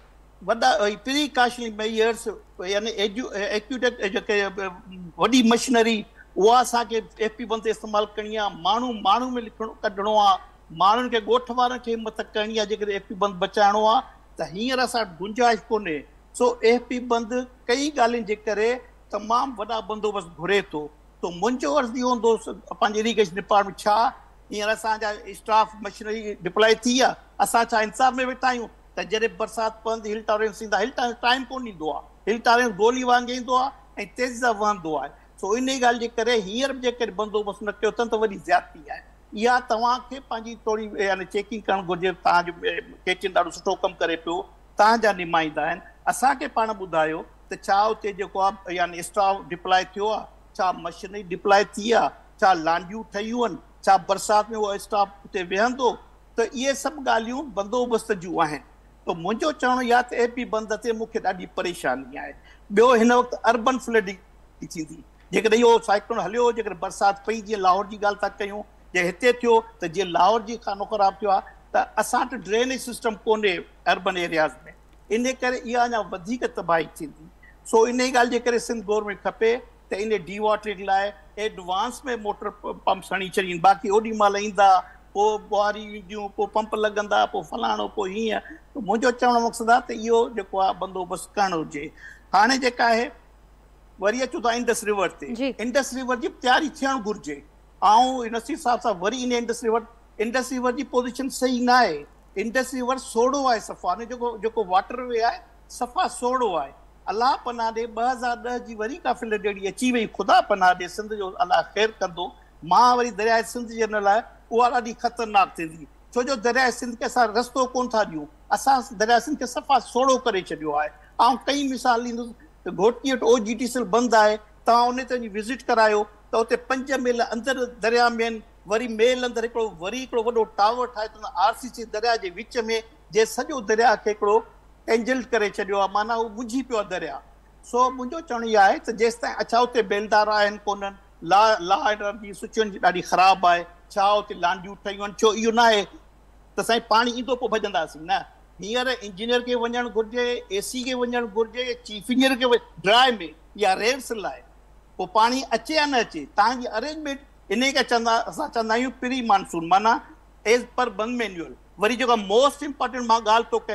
वॾा प्रिकॉशनरी मेजर्स यानी एजू एक्यूटेक जेके वॾी मशीनरी उहा असांखे एफ पी बंदि इस्तेमालु करणी आहे। माण्हू माण्हू में लिखणो कढणो आहे, माण्हुनि खे ॻोठ वारनि खे हिमत करणी आहे जेकॾहिं एफ पी बंदि बचाइणो आहे। त हींअर असां गुंजाइश कोन्हे। सो एफ पी बंदि कई ॻाल्हियुनि जे करे तमामु वॾा बंदोबस्तु घुरे थो। त मुंहिंजो अर्ज़ु इहो हूंदो पंहिंजे इरिगेशन डिपार्टमेंट, छा हींअर असांजा स्टाफ मशीनरी डिप्लॉय थी आहे, असां छा इंतज़ार में वेठा आहियूं त जॾहिं बरसाति पवंदी हिल टॉरेंस ईंदा? हिल टॉरेंस टाइम कोन ॾींदो आहे। हिल टॉरेंस गोली वांगुरु ईंदो आहे ऐं तेज़ सां वहंदो आहे। सो इन ॻाल्हि जे करे हींअर बि जेकॾहिं बंदोबस्तु न कयो अथनि त वॾी ज़्यादती आहे। इहा तव्हांखे पंहिंजी थोरी यानी चेकिंग करणु घुरिजे। तव्हांजो केचिन ॾाढो सुठो कमु करे पियो, तव्हांजा नुमाइंदा आहिनि। असांखे पाण ॿुधायो त छा उते जेको आहे यानी स्टाफ डिप्लॉय थियो आहे, छा मशीनरी डिप्लॉय थी आहे, छा लांडियूं ठहियूं आहिनि, छा बरसाति में उहो स्टाफ उते वेहंदो? त इहे सभु ॻाल्हियूं बंदोबस्त जूं आहिनि। त मुंहिंजो चवणु इहा त ए पी बंद ते मूंखे ॾाढी परेशानी आहे। ॿियो, हिन वक़्तु अर्बन फ्लडिंग थींदी जेकॾहिं इहो साइक्लोन हलियो, जेकॾहिं बरसाति पई, जीअं लाहौर जी ॻाल्हि था कयूं, जे हिते थियो त जीअं लाहौर जी खानो ख़राबु थियो आहे, त असां वटि ड्रेनेज सिस्टम कोन्हे अर्बन एरियाज़ में। इन करे इहा अञा वधीक तबाही थींदी। सो इन ॻाल्हि जे करे सिंध गवर्नमेंट खपे त इन डी वाटरिंग लाइ एडवांस में मोटर पंप हणी छॾीनि। बाक़ी ओॾी महिल ईंदा, पोइ ॿुहारी ईंदियूं, पोइ पंप लॻंदा, पोइ फलाणो, पोइ हीअं। मुंहिंजो चवण जो मक़सदु आहे त इहो जेको आहे बंदोबस्तु करणु हुजे। हाणे जेका आहे वरी अचूं था इंडस रिवर ते। इंडस रिवर जी तयारी थियणु घुरिजे। ऐं नसीर साहिब सां वरी इन इंडस रिवर इंडस रिवर जी पोज़ीशन सही न आहे। इंडस रिवर सोड़ो आहे सफ़ा, जेको जेको वाटर वे आहे सफ़ा सोड़ो आहे। अलाह पनाह ॾे ॿ हज़ार ॾह जी वरी का फ्लड जहिड़ी अची वई, ख़ुदा पनाह ॾे, सिंध जो अलाह ख़ैरु कंदो। मां वरी दरियाए सिंध जे हिन लाइ उहा ॾाढी ख़तरनाक थींदी, छो जो दरियाए सिंध खे असां रस्तो कोन था ॾियूं। असां दरियाए सिंध खे सफ़ा सोड़ो करे छॾियो आहे। ऐं कई मिसाल ॾींदुसि त घोटी वटि O G T C L बंदि आहे, तव्हां उन ते विज़िट करायो त उते पंज मेल अंदरि दरिया में आहिनि। वरी मेल अंदरि हिकिड़ो वरी हिकिड़ो वॾो टावर ठाहे अथनि आर सी सी दरिया जे विच में, जे सॼो दरिया खे हिकिड़ो एंजल करे छॾियो आहे, माना उहो मुंझी पियो आहे दरिया। सो मुंहिंजो चवणु इहो आहे त जेसि ताईं अच्छा उते बेलदार आहिनि कोन्हनि, ला ला एंड ऑर्डर जी सिचुएशन ॾाढी ख़राबु आहे, छा उते लांडियूं ठहियूं आहिनि, छो इहो न आहे त साईं पाणी ईंदो पोइ भॼंदासीं न। हींअर इंजीनियर खे वञणु घुरिजे, ए सी खे वञणु घुरिजे, चीफ इंजीनियर खे ड्राई में या रेव्स लाइ, पोइ पाणी अचे या न अचे तव्हांजी अरेंजमेंट। इन खे चवंदा असां चवंदा आहियूं प्री मानसून, माना एज़ पर बंद मैन्यूअल। वरी जेका मोस्ट इम्पॉर्टेंट मां ॻाल्हि थो कयां त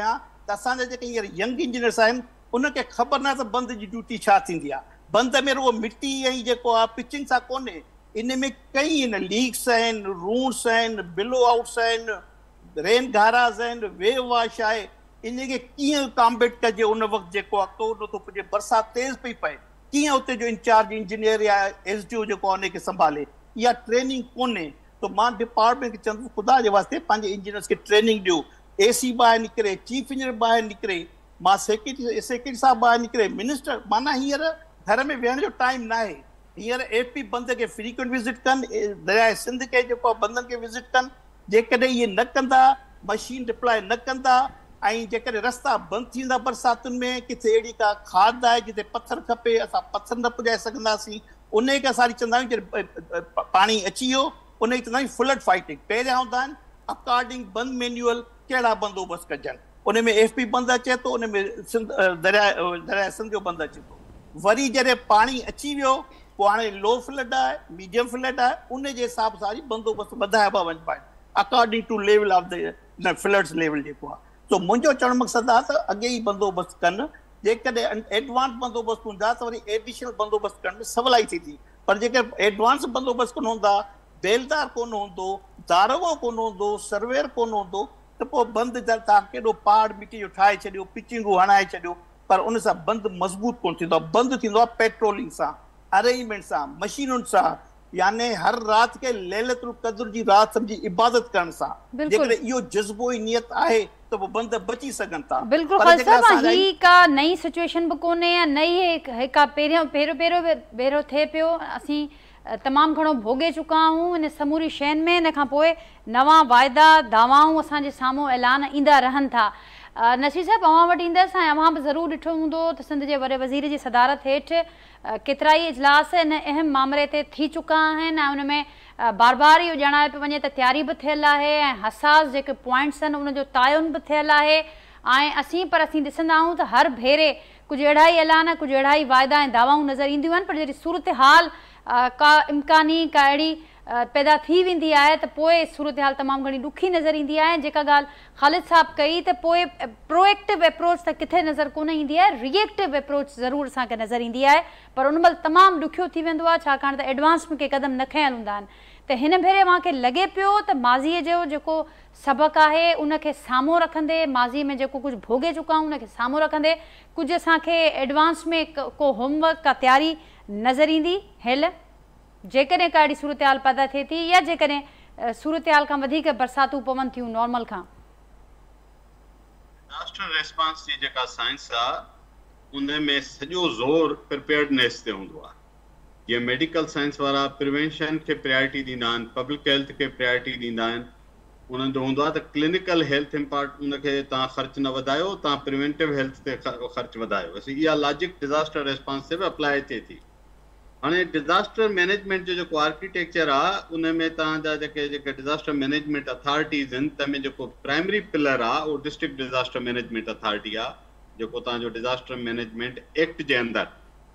त असांजा जेके हींअर यंग इंजीनियर्स आहिनि उनखे ख़बर न आहे त बंद जी ड्यूटी छा थींदी आहे। बंद में रुगो मिटी ऐं जेको आहे पिचिंग सां कोन्हे, इन में कई आहिनि, लीक्स आहिनि, रूट्स आहिनि, बिलो आउट्स आहिनि, रेन गाराज आहिनि, वेव वॉश आहे। इनखे कीअं कॉम्बेट कजे उन वक़्तु जेको आहे को नथो पुॼे, बरसाति तेज़ पई पए, कीअं उते जो इंचार्ज इंजीनियर या एस डी ओ जेको आहे उनखे संभाले, इहा ट्रेनिंग कोन्हे। त मां डिपार्टमेंट खे चवंदुसि ख़ुदा जे वास्ते पंहिंजे इंजीनियर्स खे ट्रेनिंग ॾियो। ए सी ॿाहिरि निकिरे, चीफ इंजीनियर ॿाहिरि निकिरे, मां सेक्रेटरी सेक्रेटरी साहिबु ॿाहिरि निकिरे, मिनिस्टर, माना हींअर घर में वेहण जो टाइम न आहे। हींअर ए पी बंद खे फ्रीक्वेंट विज़िट कनि, दरियाए सिंध खे जेको आहे बंदनि खे विज़िट कनि। जेकॾहिं इहे न कंदा, मशीन डिप्लॉय न कंदा, ऐं जेकॾहिं रस्ता बंदि थींदा बरसातुनि में, किथे अहिड़ी का खाद आहे जिते पथर खपे, असां पथर न पुॼाए सघंदासीं, उन खे असां चवंदा आहियूं जॾहिं पाणी अची वियो उन खे चवंदा आहियूं फ्लड फाइटिंग। पहिरियां हूंदा आहिनि अकॉर्डिंग बंद मैन्युअल कहिड़ा बंदोबस्त कजनि, उन में एफ पी बंदि अचे थो, उन में सिंध दरिया दरिया सिंध जो बंदि अचे थो। वरी जॾहिं पाणी अची वियो पोइ हाणे लो फ्लड आहे, मीडियम फ्लड आहे, उन जे हिसाब सां वरी बंदोबस्त वधाइबा वञिबा आहिनि according to level of the floods level जेको आहे। तो मुंहिंजो चवणु मक़सदु आहे त अॻे ई बंदोबस्त कनि, जेकॾहिं एडवांस बंदोबस्त हूंदा त वरी एडिशनल बंदोबस्त करण में सवलाई थींदी। पर जेकर एडवांस बंदोबस्त कोन हूंदा, बेलदार कोन हूंदो, दारोगो कोन हूंदो, सर्वेयर कोन हूंदो, त पोइ बंदि तव्हां केॾो पहाड़ मिटी जो ठाहे छॾियो, पिचिंगूं हणाए छॾियो, पर उन सां बंदि मज़बूत कोन थींदो आहे। बंदि थींदो आहे पेट्रोलिंग सां, अरेंजमेंट सां, मशीनुनि सां, यानी हर रात के लैलतुल क़द्र जी रात समझी इबादत करण सां। जेकॾहिं इहो जज़्बो ई नियत आहे त पोइ बंदि बची सघनि था। बिल्कुलु ख़ालिद साहब, ही का नई सिचुएशन बि कोन्हे या नई हिकु पहिरियों पहिरियों पहिरियों भेरो थिए पियो, असीं तमामु घणो भोगे चुका आहियूं इन समूरी शयुनि में। इन खां पोइ नवां वाइदा दावाऊं असांजे साम्हूं ऐलान ईंदा रहनि था। नसीर साहिबु, अवां वटि ईंदसि ऐं अवां बि ज़रूरु ॾिठो हूंदो त सिंध जे वॾे वज़ीर जी सदारत हेठि केतिरा ई इजलास इन अहम मामले ते थी चुका आहिनि ऐं उन में बार बार इहो ॼाणायो पियो वञे त तयारी बि थियल आहे ऐं हसास जेके पॉइंट्स आहिनि उनजो तायुन बि थियल आहे। ऐं असीं पर असीं ॾिसंदा आहियूं त हर भेरे कुझु अहिड़ा ई ऐलान, कुझु अहिड़ा ई वाइदा ऐं दावाऊं नज़र ईंदियूं आहिनि, पर जॾहिं सूरत हाल का इम्कानी का अहिड़ी पैदा थी वेंदी आहे त पोइ सूरत हाल तमामु घणी ॾुखी नज़र ईंदी आहे। जेका ॻाल्हि ख़ालिद साहब कई त पोइ प्रोएक्टिव अप्रोच त किथे नज़र कोन ईंदी आहे, रिएक्टिव अप्रोच ज़रूरु असांखे नज़र ईंदी आहे, पर उन महिल तमामु ॾुखियो थी वेंदो आहे छाकाणि त एडवांस में के क़दम न खयल हूंदा आहिनि। त हिन भेरे मूंखे लॻे पियो त माज़ीअ जो जेको सबक़ु आहे उनखे साम्हूं रखंदे, माज़ी में जेको कुझु भोगे चुका आहियूं उनखे साम्हूं रखंदे कुझु असांखे एडवांस में को होमवर्क का तयारी नज़र ईंदी हेल, जेकॾहिं का अहिड़ी सूरत हाल पैदा थिए थी या जेकॾहिं सूरत हाल खां वधीक बरसातूं पवनि थियूं नॉर्मल खां। डिजास्टर रिस्पांस जी जेका साइंस आहे उन में सॼो ज़ोर प्रिपेयर्डनेस ते हूंदो आहे। जीअं मेडिकल साइंस वारा प्रिवेंशन खे प्रायोरिटी ॾींदा आहिनि, पब्लिक हेल्थ खे प्रायोरिटी ॾींदा आहिनि, उन्हनि जो हूंदो आहे त क्लिनिकल हेल्थ इम्पार्ट उनखे तव्हां ख़र्चु न वधायो, तव्हां प्रिवेंटिव हेल्थ ते ख़र्चु वधायो। वैसे इहा लॉजिक डिजास्टर रिस्पांस ते बि अप्लाई थिए थी। हाणे डिजास्टर मैनेजमेंट जो जेको आर्किटेक्चर आहे उन में तव्हांजा जेके जेके डिजास्टर मैनेजमेंट अथॉरिटीज़ आहिनि तंहिंमें जेको प्राइमरी पिलर आहे उहो डिस्ट्रिक्ट डिजास्टर मैनेजमेंट अथॉरिटी आहे, जेको तव्हांजो डिजास्टर मैनेजमेंट एक्ट जे अंदरि।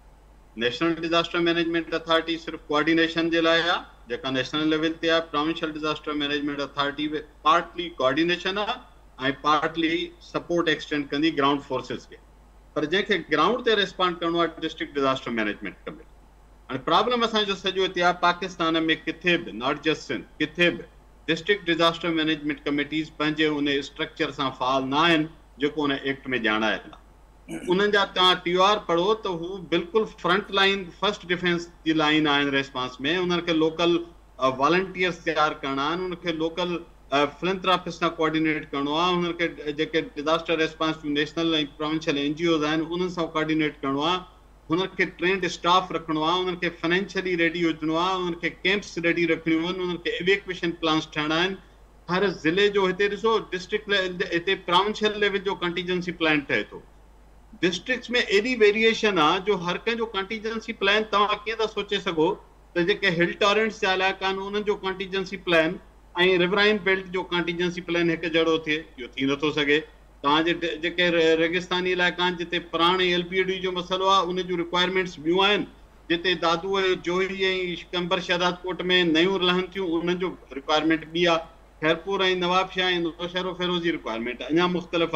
नेशनल डिजास्टर मैनेजमेंट अथॉरिटी सिर्फ़ु कोऑर्डिनेशन जे लाइ आहे, जेका नेशनल लेवल ते आहे। Provincial disaster management authority partly coordination आहे ऐं पार्टली सपोर्ट एक्सटेंड कंदी ग्राउंड फोर्सिस खे, पर जंहिंखे ग्राउंड ते रिस्पॉन्ड करिणो आहे डिस्ट्रिक्ट डिजास्टर मैनेजमेंट कमिटी। हाणे प्रॉब्लम असांजो सॼो हिते आहे पाकिस्तान में किथे बि, नॉट जस्ट सिंध, किथे बि डिस्ट्रिक्ट डिजास्टर मैनेजमेंट कमिटीज़ पंहिंजे उन स्ट्रक्चर सां फाल न आहिनि जेको उन एक्ट में ॼाणायल आहे। उन्हनि जा तव्हां टी आर पढ़ो त हू बिल्कुलु फ्रंट लाइन फर्स्ट डिफेंस जी लाइन आहिनि रेस्पॉन्स में। उन्हनि खे लोकल वॉलंटियर्स तयारु करणा आहिनि, उनखे लोकल फिलैंथ्रोपिस्ट सां कोऑर्डिनेट करिणो आहे, उन्हनि खे जेके डिजास्टर रेस्पॉन्स जूं नेशनल ऐं प्रोविंशियल एन जी ओज़ आहिनि उन्हनि सां कोऑर्डिनेट करिणो आहे, उन्हनि खे ट्रेंड स्टाफ रखिणो आहे, उन्हनि खे फाइनेंशियली रेडी हुजिणो आहे, उन्हनि खे कैंप्स रेडी रखणियूं आहिनि, उन्हनि खे इवैक्यूएशन प्लान्स ठाहिणा आहिनि। हर ज़िले जो हिते ॾिसो डिस्ट्रिक्ट हिते प्रोविंशियल लेवल जो कंटीजेंसी प्लान ठहे थो। डिस्ट्रिक्ट्स में एॾी वेरिएशन आहे जो हर कंहिंजो कंटीजेंसी प्लान तव्हां कीअं था सोचे सघो त जेके हिल टॉरेंट्स जा इलाइक़ा आहिनि उन्हनि जो कंटीजेंसी प्लान ऐं रिवराइन बेल्ट जो कंटीजेंसी प्लान हिकु जहिड़ो थिए, इहो थी नथो सघे। तव्हांजे जेके रेगिस्तानी इलाइक़ा आहिनि जिते पुराणे एल पी डी जो मसइलो आहे उन जूं रिक्वायरमेंट्स ॿियूं आहिनि, जिते दादूअ जोही ऐं कंबर शहदाद कोट में नयूं रहनि थियूं उन्हनि जो रिक्वायरमेंट ॿी आहे। खैरपुर ऐं नवाबशाह ऐं नौशहरो फेरोज़ी रिक्वायरमेंट अञा मुख़्तलिफ़ आहे।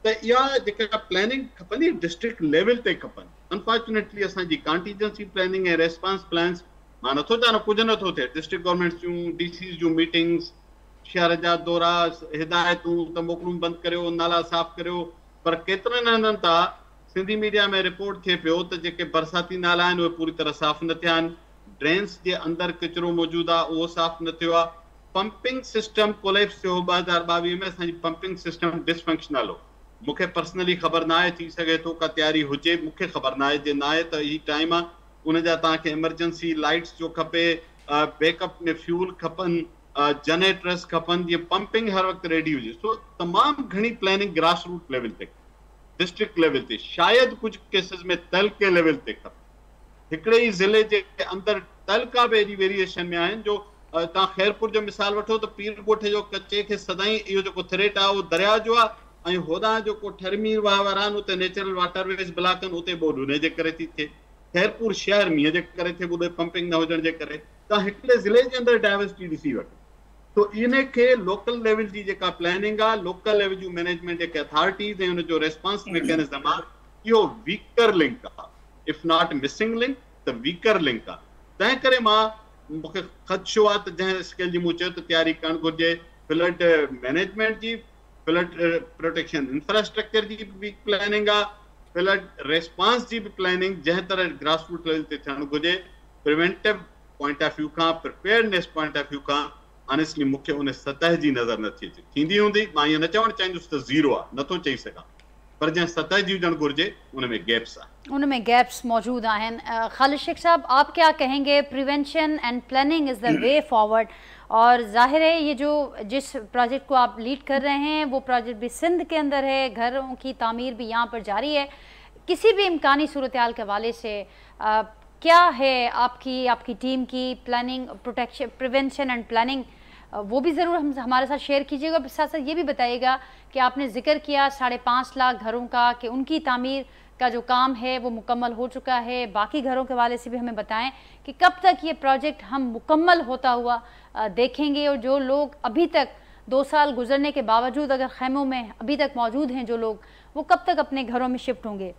त इहा जेका प्लैनिंग खपंदी डिस्ट्रिक्ट लेवल ते खपनि। अनफॉर्चुनेटली असांजी कॉन्टीजेंसी प्लैनिंग ऐं रेस्पॉन्स प्लान्स मां नथो चाहियां कुझु नथो थिए। डिस्ट्रिक्ट गवर्नमेंट जूं डीसी जूं मीटिंग्स, शहर जा दौरा, हिदायतूं त मोकलूं बंदि करियो, नाला साफ़ करियो, पर केतिरनि हंधनि तां सिंधी मीडिया में रिपोर्ट थिए पियो त जेके बरसाती नाला आहिनि उहे पूरी तरह साफ़ न थिया आहिनि, ड्रेन्स जे अंदरि किचिरो मौजूदु आहे उहो साफ़ न थियो आहे, पंपिंग सिस्टम कोलेप्स थियो ॿ हज़ार ॿावीह में, असांजी पंपिंग सिस्टम डिसफंक्शनल हो। मूंखे पर्सनली ख़बर न आहे, थी सघे थो का तयारी हुजे, मूंखे ख़बर न आहे, जे न आहे त ही टाइम आहे उन जा तव्हांखे इमरजेंसी लाइट्स जो खपे, बैकअप में फ्यूल खपनि, जनरेटर्स खपनि, जीअं पंपिंग हर वक़्तु रेडी हुजे। सो तमामु घणी प्लैनिंग ग्रास रूट लेवल ते, डिस्ट्रिक्ट लेवल ते, शायदि कुझु केसिस में तहलके लेवल ते खपे। हिकिड़े ई ज़िले जे अंदरि तहलका बि एॾी वेरिएशन में आहिनि जो तव्हां ख़ैरपुर जो मिसाल वठो त पीर ॻोठ जो कचे खे सदाईं इहो जेको थ्रेट आहे उहो दरिया जो आहे, ऐं होॾां जेको ठरमीर वहावर आहिनि उते नेचुरल वाटरवेज ब्लॉक आहिनि, उते ॿोॾि उन जे करे थी थिए। ख़ैरपुर शहर मींहं जे करे थिए, उते पंपिंग न हुजण जे करे। तव्हां हिकिड़े ज़िले जे अंदरि डाइवर्सिटी ॾिसी वठो, तो इन खे लोकल लेवल जी जेका प्लैनिंग आहे, लोकल लेवल जूं मैनेजमेंट जेके अथॉरिटीज़ ऐं हुनजो रेस्पॉन्स मैकेनिज़म आहे, इहो वीकर लिंक आहे, इफ नॉट मिसिंग लिंक त वीकर लिंक आहे। तंहिं करे मां मूंखे ख़दशो आहे त जंहिं स्केल जी मूं चयो त तयारी करणु घुरिजे, फ्लड मैनेजमेंट जी, फ्लड प्रोटेक्शन इंफ्रास्ट्रक्चर जी बि प्लैनिंग आहे, फ्लड रेस्पॉन्स जी बि प्लैनिंग जंहिं तरह ग्रास रूट लेवल ते थियणु घुरिजे, प्रिवेंटिव पॉइंट ऑफ व्यू खां, प्रिपेयर्डनेस पॉइंट ऑफ व्यू खां। ऑनेस्टली मूंखे उन सतह जी नज़र नथी अचे। थींदी हूंदी, मां इहो न चवणु चाहींदुसि त ज़ीरो आहे, नथो चई सघां, पर जंहिं सतह जी हुजणु घुरिजे उन में गैप्स आहे, उनमें गैप्स मौजूद आहिनि। ख़ालिद शेख साहब, आप क्या कहेंगे? Prevention and planning is the way forward, और जाहिर है ये जो जिस प्रोजेक्ट को आप लीड कर रहे हैं वो प्रोजेक्ट भी सिंध के अंदर है, घरों की तामीर भी यहाँ पर जारी है। किसी भी इम्कानी सूरत हाल के हवाले से आ, क्या है आपकी आपकी टीम की planning, protection, prevention and planning, वो भी ज़रूर हम हमारे साथ शेयर कीजिएगा। साथ साथ ये भी बताइएगा कि आपने जिक्र किया साढ़े पाँच लाख घरों का, कि उनकी तामीर का जो काम है वो मुकम्मल हो चुका है। बाकी घरों के वाले से भी हमें बताएं कि कब तक ये प्रोजेक्ट हम मुकम्मल होता हुआ देखेंगे, और जो लोग अभी तक दो साल गुजरने के बावजूद अगर खैमों में अभी तक मौजूद हैं जो लोग, वो कब तक अपने घरों में शिफ्ट होंगे?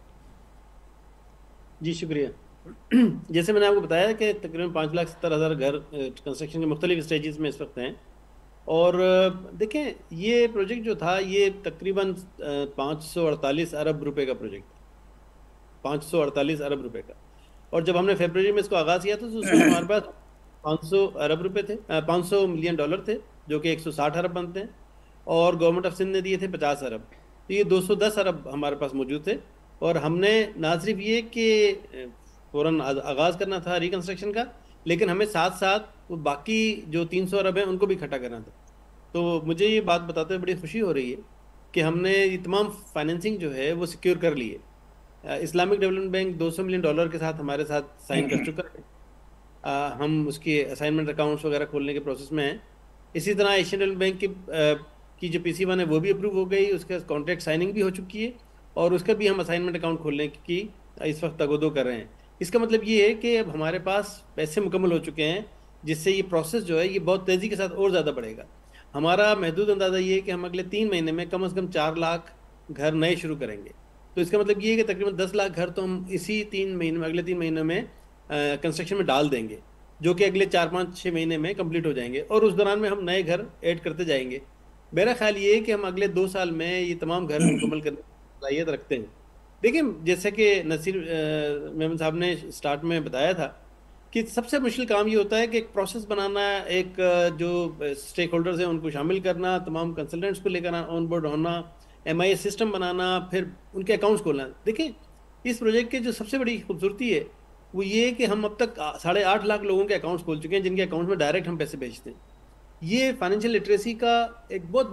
जी शुक्रिया। जैसे मैंने आपको बताया कि तकरीबन पाँच लाख सत्तर हज़ार घर कंस्ट्रक्शन के मुख्तलिफ स्टेजेस में इस वक्त हैं। और देखें, ये प्रोजेक्ट जो था ये तकरीबन पाँच सौ अड़तालीस अरब रुपए का प्रोजेक्ट, पाँच सौ अड़तालीस अरब रुपए का। और जब हमने फरवरी में इसको आगाज़ किया था तो उसमें हमारे पास पाँच सौ अरब रुपए थे, पाँच सौ मिलियन डॉलर थे, जो कि एक सौ साठ अरब बनते हैं, और गवर्नमेंट ऑफ सिंध ने दिए थे पचास अरब, तो ये दो सौ दस अरब हमारे पास मौजूद थे। और हमने ना सिर्फ ये कि फ़ौरन आगाज़ करना था रिकन्स्ट्रक्शन का, लेकिन हमें साथ साथ वो बाकी जो तीन सौ अरब हैं उनको भी इकट्ठा करना था। तो मुझे ये बात बताते हुए बड़ी खुशी हो रही है कि हमने ये तमाम फाइनेंसिंग जो है वो सिक्योर कर ली है। इस्लामिक डेवलपमेंट बैंक दो सौ मिलियन डॉलर के साथ हमारे साथ साइन कर चुका है। आ, हम उसके असाइनमेंट अकाउंट्स वगैरह खोलने के प्रोसेस में हैं। इसी तरह एशियन डेवलपमेंट बैंक की आ, की जो पी सी वन है वो भी अप्रूव हो गई, उसका कॉन्ट्रैक्ट साइनिंग भी हो चुकी है, और उसका भी हम असाइनमेंट अकाउंट खोलने की इस वक्त तगोदो कर रहे हैं। इसका मतलब ये है कि अब हमारे पास पैसे मुकम्मल हो चुके हैं, जिससे ये प्रोसेस जो है ये बहुत तेज़ी के साथ और ज़्यादा बढ़ेगा। हमारा महदूद अंदाज़ा ये है कि हम अगले तीन महीने में कम से कम चार लाख घर नए शुरू करेंगे। तो इसका मतलब ये है कि तकरीबन दस लाख घर तो हम इसी तीन महीने में, अगले तीन महीनों में कंस्ट्रक्शन में डाल देंगे, जो कि अगले चार पाँच छः महीने में कंप्लीट हो जाएंगे, और उस दौरान में हम नए घर ऐड करते जाएंगे। मेरा ख्याल ये है कि हम अगले दो साल में ये तमाम घर मुकम्मल करने की सलाहियत रखते हैं। देखिए, जैसे कि नसीर मेमन साहब ने स्टार्ट में बताया था कि सबसे मुश्किल काम ये होता है कि एक प्रोसेस बनाना, एक जो स्टेक होल्डर्स हैं उनको शामिल करना, तमाम कंसल्टेंट्स को लेकर ऑन बोर्ड होना, एम आई एस सिस्टम बनाना, फिर उनके अकाउंट्स खोलना। देखिए, इस प्रोजेक्ट की जो सबसे बड़ी खूबसूरती है वो ये है कि हम अब तक साढ़े आठ लाख लोगों के अकाउंट्स खोल चुके हैं, जिनके अकाउंट्स में डायरेक्ट हम पैसे भेजते हैं। ये फाइनेंशियल लिटरेसी का एक बहुत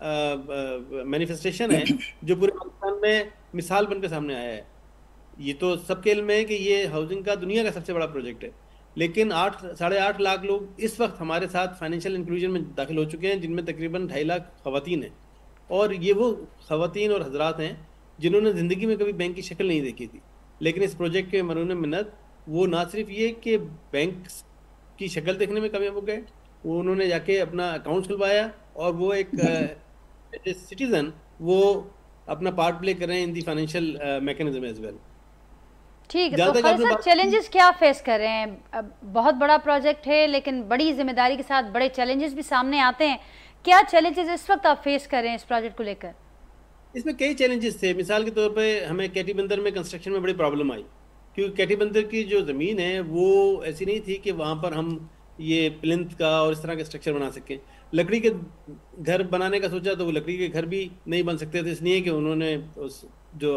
बड़ा मैनिफेस्टेशन है जो पूरे पाकिस्तान में मिसाल बनकर सामने आया है। ये तो सबके इल्म है कि ये हाउसिंग का दुनिया का सबसे बड़ा प्रोजेक्ट है, लेकिन आठ साढ़े आठ लाख लोग इस वक्त हमारे साथ फाइनेंशियल इंक्लूजन में दाखिल हो चुके हैं, जिनमें तकरीबन ढाई लाख खवातीन हैं। और ये वो खवातीन और हजरात हैं जिन्होंने ज़िंदगी में कभी बैंक की शक्ल नहीं देखी थी, लेकिन इस प्रोजेक्ट के मरून मिन्नत वो ना सिर्फ ये कि बैंक की शक्ल देखने में कामयाब हो गए, वो उन्होंने जाके अपना अकाउंट खुलवाया, और वो एक सिटीज़न वो अपना पार्ट प्ले कर रहे हैं in the financial mechanism as well. ठीक है, तो खालिद साहब चैलेंजेस क्या फेस कर रहे हैं? अब बहुत बड़ा प्रोजेक्ट है लेकिन बड़ी जिम्मेदारी के साथ बड़े चैलेंजेस भी सामने आते हैं, क्या चैलेंजेस इस वक्त आप फेस कर रहे हैं इस प्रोजेक्ट को लेकर? इसमें कई चैलेंजेस थे। मिसाल के तौर पे हमें कैटी बंदर में कंस्ट्रक्शन में बड़ी प्रॉब्लम आई, क्योंकि कैटी बंदर की जो ज़मीन है वो ऐसी नहीं थी कि वहाँ पर हम ये प्लिंथ का और इस तरह के स्ट्रक्चर बना सकें। लकड़ी के घर बनाने का सोचा तो वो लकड़ी के घर भी नहीं बन सकते थे, इसलिए कि उन्होंने उस जो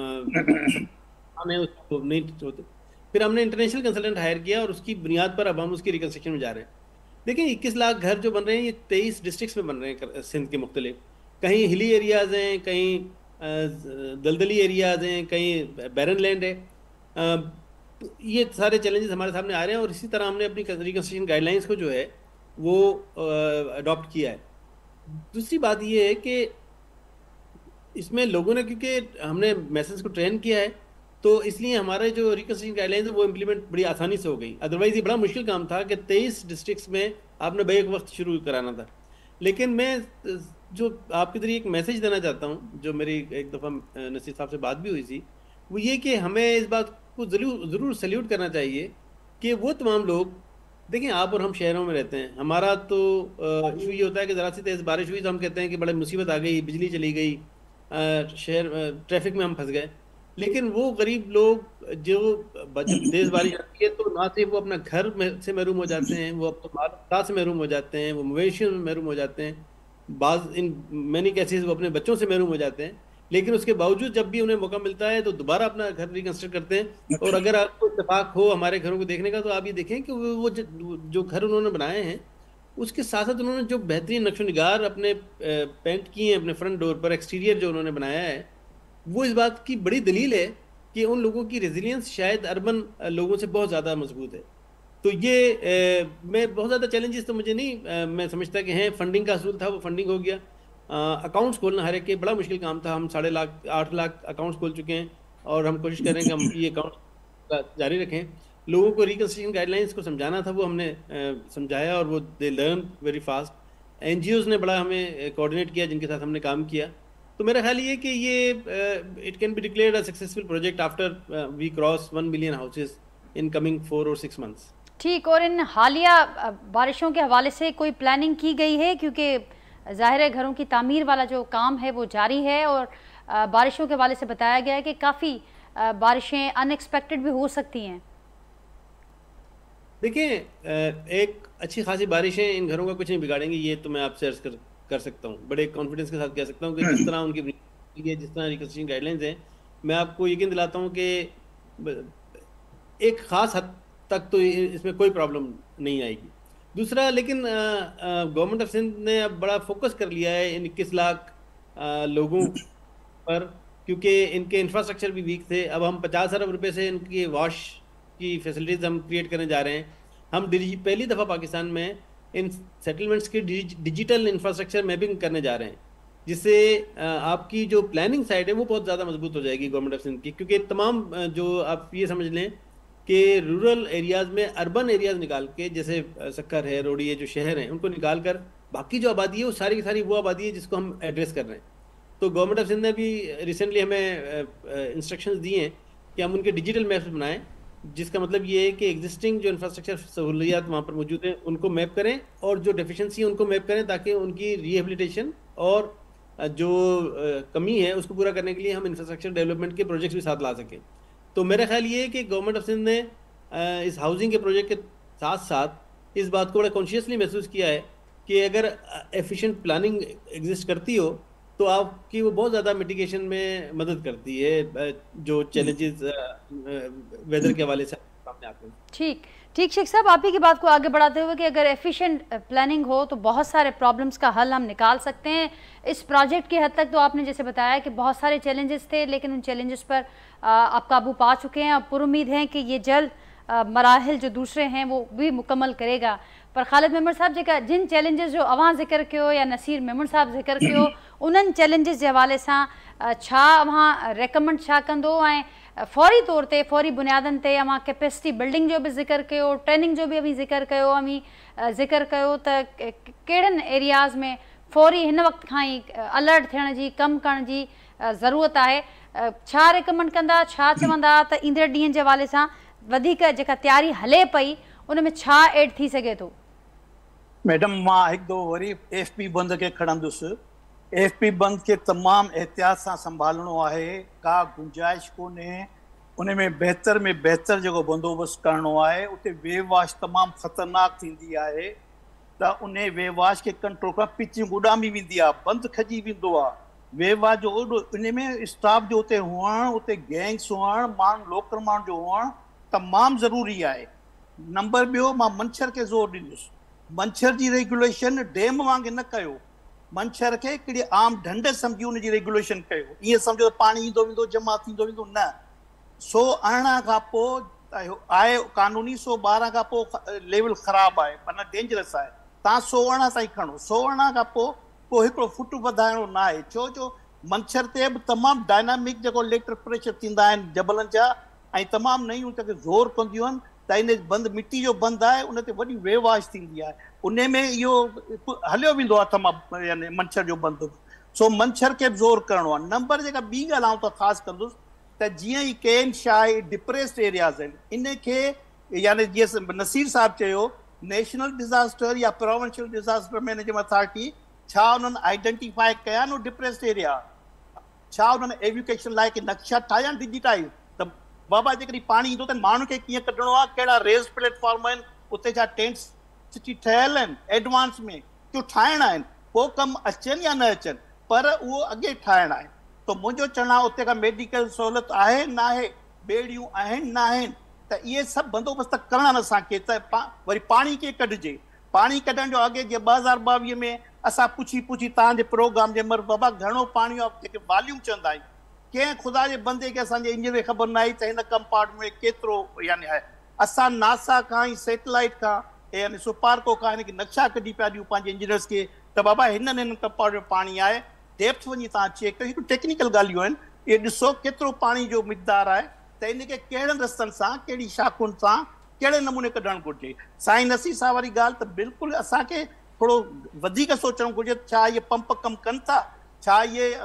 हमें उसको नहीं होते। फिर हमने इंटरनेशनल कंसल्टेंट हायर किया और उसकी बुनियाद पर अब हम उसकी रिकन्स्ट्रक्शन में जा रहे हैं। देखिए इक्कीस लाख घर जो बन रहे हैं ये तेईस डिस्ट्रिक्ट्स में बन रहे हैं सिंध के मुख्तलिफ, कहीं हिली एरियाज़ हैं, कहीं दलदली एरियाज़ हैं, कहीं बैरन लैंड है। ये सारे चैलेंजेस हमारे सामने आ रहे हैं और इसी तरह हमने अपनी रिकन्स्ट्रक्शन गाइडलाइंस को जो है वो अडॉप्ट किया है। दूसरी बात ये है कि इसमें लोगों ने, क्योंकि हमने मैसेज को ट्रेन किया है, तो इसलिए हमारे जो रिकन्स्ट्रक्शन गाइडलाइंस है वो इम्प्लीमेंट बड़ी आसानी से हो गई। अदरवाइज़ ये बड़ा मुश्किल काम था कि तेईस डिस्ट्रिक्ट्स में आपने बैक वक्त शुरू कराना था। लेकिन मैं जो आपके जरिए एक मैसेज देना चाहता हूँ, जो मेरी एक दफ़ा नसीर साहब से बात भी हुई थी, वो ये कि हमें इस बात को ज़रूर ज़रूर सैल्यूट करना चाहिए कि वो तमाम लोग, देखें आप और हम शहरों में रहते हैं, हमारा तो इशू ये होता है कि ज़रा सी तेज़ बारिश हुई तो हम कहते हैं कि बड़ी मुसीबत आ गई, बिजली चली गई, शहर ट्रैफिक में हम फंस गए। लेकिन वो गरीब लोग जो तेज़ बारिश आती है तो ना सिर्फ वो अपना घर में से महरूम हो जाते हैं, वो अपने माल से महरूम हो जाते हैं, वो मवेशियों में महरूम हो जाते हैं, बाज़ इन मैनी केसेस वो अपने बच्चों से महरूम हो जाते हैं। लेकिन उसके बावजूद जब भी उन्हें मौका मिलता है तो दोबारा अपना घर रिकंस्ट्रक्ट करते हैं। और अगर आपको इत्तेफाक हो हमारे घरों को देखने का तो आप ये देखें कि वो जो घर उन्होंने बनाए हैं उसके साथ साथ उन्होंने जो बेहतरीन नक्शो निगार अपने पेंट किए हैं अपने फ्रंट डोर पर, एक्सटीरियर जो उन्होंने बनाया है, वो इस बात की बड़ी दलील है कि उन लोगों की रेजिलियंस शायद अर्बन लोगों से बहुत ज़्यादा मजबूत है। तो ये ए, मैं बहुत ज़्यादा चैलेंजेस तो मुझे नहीं आ, मैं समझता कि हैं। फंडिंग का असूल था, वो फंडिंग हो गया। अकाउंट्स खोलना हर एक के बड़ा मुश्किल काम था। हम साढ़े लाख आठ लाख अकाउंट्स खोल चुके हैं और हम कोशिश करें कि हम ये अकाउंट जारी रखें। लोगों को रिकन्स्ट्रक्शन गाइडलाइंस को समझाना था, वो हमने आ, समझाया और वो they learn very fast. N G Os ने बड़ा हमें कोऑर्डिनेट किया जिनके साथ हमने काम किया। तो मेरा ख्याल ये कि ये it can be declared a successful project after we cross one million houses in coming four और सिक्स मंथ्स। ठीक, और इन हालिया बारिशों के हवाले से कोई प्लानिंग की गई है? क्योंकि ज़ाहिर है घरों की तामीर वाला जो काम है वो जारी है और बारिशों के हवाले से बताया गया है कि काफ़ी बारिशें अनएक्सपेक्टेड भी हो सकती हैं। देखिए एक अच्छी खासी बारिशें इन घरों का कुछ नहीं बिगाड़ेंगी, ये तो मैं आपसे अर्ज कर कर सकता हूँ, बड़े कॉन्फिडेंस के साथ कह सकता हूँ कि जिस तरह उनकी जिस तरह रिकन्स्ट्रक्शन गाइडलाइंस हैं, मैं आपको यकीन दिलाता हूँ कि एक ख़ास हद तक तो इसमें कोई प्रॉब्लम नहीं आएगी। दूसरा, लेकिन गवर्नमेंट ऑफ सिंध ने अब बड़ा फोकस कर लिया है इन इक्कीस लाख लोगों पर, क्योंकि इनके इंफ्रास्ट्रक्चर भी वीक थे। अब हम पचास अरब रुपए से इनकी वॉश की फैसिलिटीज़ हम क्रिएट करने जा रहे हैं। हम पहली दफ़ा पाकिस्तान में इन सेटलमेंट्स की डिजिटल इंफ्रास्ट्रक्चर मैपिंग करने जा रहे हैं, जिससे आपकी जो प्लानिंग साइड है वो बहुत ज़्यादा मजबूत हो जाएगी गवर्नमेंट ऑफ सिंध की। क्योंकि तमाम जो आप ये समझ लें कि रूरल एरियाज़ में अर्बन एरियाज़ निकाल के, जैसे सक्कर है, रोडी है, जो शहर हैं, उनको निकाल कर बाकी जो आबादी है वो सारी की सारी वो आबादी है जिसको हम एड्रेस कर रहे हैं। तो गवर्नमेंट ऑफ सिंध ने भी रिसेंटली हमें इंस्ट्रक्शंस दिए हैं कि हम उनके डिजिटल मैप्स बनाएं, जिसका मतलब ये है कि एग्जिस्टिंग जो इंफ्रास्ट्रक्चर सहूलियात वहाँ पर मौजूद हैं उनको मैप करें और जो डेफिशिएंसी है उनको मैप करें, ताकि उनकी रिहेबिलिटेशन और जो कमी है उसको पूरा करने के लिए हम इंफ्रास्ट्रक्चर डेवलपमेंट के प्रोजेक्ट्स भी साथ ला सकें। तो मेरा ख्याल ये है कि गवर्नमेंट ऑफ सिंध ने इस हाउसिंग के प्रोजेक्ट के साथ साथ इस बात को बड़ा कॉन्शियसली महसूस किया है कि अगर एफिशिएंट प्लानिंग एग्जिस्ट करती हो तो आपकी वो बहुत ज़्यादा मिटिगेशन में मदद करती है जो चैलेंजेस वेदर के हवाले से सामने आते हैं। ठीक ठीक शेख साहब, आप ही की बात को आगे बढ़ाते हुए कि अगर एफिशिएंट प्लानिंग हो तो बहुत सारे प्रॉब्लम्स का हल हम निकाल सकते हैं। इस प्रोजेक्ट की हद तक तो आपने जैसे बताया कि बहुत सारे चैलेंजेस थे, लेकिन उन चैलेंजेस पर आप काबू पा चुके हैं और पुरुम्मीद हैं कि ये जल्द मराहिल जो दूसरे हैं वो भी मुकम्मल करेगा। पर खालिद मेमन साहब जेका जिन चैलेंजेस जो अवां ज़िक्र कयो या नसीर मेमन साहब ज़िक्र कयो, उन्हनि चैलेंजेस जे हवाले सां छा अवां रेकमेंड छा कंदो ऐं फौरी तौर ते फौरी बुनियादनि ते अवां कैपेसिटी बिल्डिंग जो भी ज़िक्र कयो, ट्रेनिंग जो भी अभी ज़िक्र कयो, अवी ज़िक्र कयो त कहिड़नि एरियाज़ में फौरी हिन वक़्त खां ई अलर्ट थियण जी, कमु करण जी ज़रूरत आहे। छा रिकमेंड कंदा, छा चवंदा त ईंदड़ ॾींहंनि जे हवाले सां वधीक जेका तयारी हले पई उन में छा एड थी सघे थो? मैडम, मां हिकु दफ़ो वरी एफ पी बंद खे खणंदुसि। एफ पी बंद खे तमामु एहतियात सां संभालणो आहे, का गुंजाइश कोन्हे। उन में बहितर में बहितर जेको बंदोबस्तु करिणो आहे। उते वेवाश तमामु ख़तरनाक थींदी आहे त उन वेवाश खे कंट्रोल करणु पिचिंग उॾामी वेंदी आहे, बंदि खजी वेंदो आहे। वेवाश जो उन में स्टाफ जो उते हुअणु, उते गैंग्स हुअणु, माण्हू लोकल माण्हू जो हुअणु तमामु ज़रूरी आहे। नंबर ॿियो, मां मंछर खे ज़ोर ॾींदुसि। मंछर जी रेगुलेशन डैम वांगुरु न कयो, मंछर खे हिकिड़ी आम ढंढ सम्झी उनजी रेगुलेशन कयो। ईअं सम्झो त पाणी ईंदो वेंदो, जमा थींदो वेंदो, न। सौ अरिड़हं खां पोइ आहे कानूनी, सौ ॿारहं खां पोइ लेवल ख़राबु आहे, माना डेंजरस आहे। तव्हां सौ अरिड़हं ताईं खणो, सौ अरिड़हं खां पोइ पोइ हिकिड़ो फुट वधाइणो न आहे। छो जो मंछर ते बि तमामु डायनामिक जेको इलेक्ट्रिक प्रेशर थींदा आहिनि जबलनि जा, ऐं तमामु नयूं जेके ज़ोर कंदियूं आहिनि, त इन बंदि मिटी जो बंदि आहे, उन ते वॾी वेवाश थींदी आहे। उन में इहो हलियो वेंदो आहे तमामु, यानी मंछर जो बंदि। सो मंछर खे बि ज़ोर करिणो आहे। नंबर जेका ॿी ॻाल्हि आउं त ख़ासि कंदुसि त जीअं ई केन शाह डिप्रेस्ड एरियाज़ आहिनि, इन खे यानी जीअं नसीर साहिबु चयो, नेशनल डिज़ास्टर या प्रोविंशियल डिज़ास्टर मैनेजमेंट अथॉरिटी, छा उन्हनि आइडेंटिफाई कया न डिप्रेस्ड एरिया? छा उन्हनि एजुकेशन लाइ नक्शा ठाहिया डिजिटाइज़? त बाबा जेकॾहिं पाणी ईंदो त माण्हुनि खे कीअं कढणो आहे, कहिड़ा रेस प्लेटफॉर्म आहिनि, उते छा टेंट सिटी ठहियल आहिनि एडवांस में, जो ठाहिणा आहिनि। पोइ कमु अचनि या न अचनि, पर उहो अॻे ठाहिणा आहिनि। त मुंहिंजो चवणु आहे उते का मेडिकल सहूलियत आहे न आहे, ॿेड़ियूं आहिनि न आहिनि, त इहे सभु बंदोबस्त करणा आहिनि असांखे। त वरी पाणी खे कढिजे, पाणी कढण जो अॻे जीअं ॿ हज़ार ॿावीह में असां पुछी पुछी तव्हांजे प्रोग्राम जे मर बाबा घणो पाणी आहे, जेके वॉल्यूम चवंदा आहियूं, कंहिं ख़ुदा जे बंदे खे असांजे इंजीनियर खे ख़बर न आई त हिन कंपार्टमेंट में केतिरो यानी आहे। असां नासा खां ई सैटेलाइट खां यानी सुपार्को खां हिनखे नक्शा कढी पिया ॾियूं पंहिंजे इंजीनियर्स खे त बाबा हिननि हिन कंपार्टमेंट में पाणी आहे। डेप्थ वञी तव्हां चेक कयो, हिकु टेक्निकल ॻाल्हियूं आहिनि। इहे ॾिसो केतिरो पाणी जो मिक़दार आहे, त इनखे कहिड़नि रस्तनि सां, कहिड़ी शाखुनि सां, कहिड़े नमूने कढणु घुरिजे। साईं नसीर साहब वारी ॻाल्हि त बिल्कुलु असांखे थोरो वधीक सोचणु घुरिजे। छा इहे पंप कमु कनि था? छा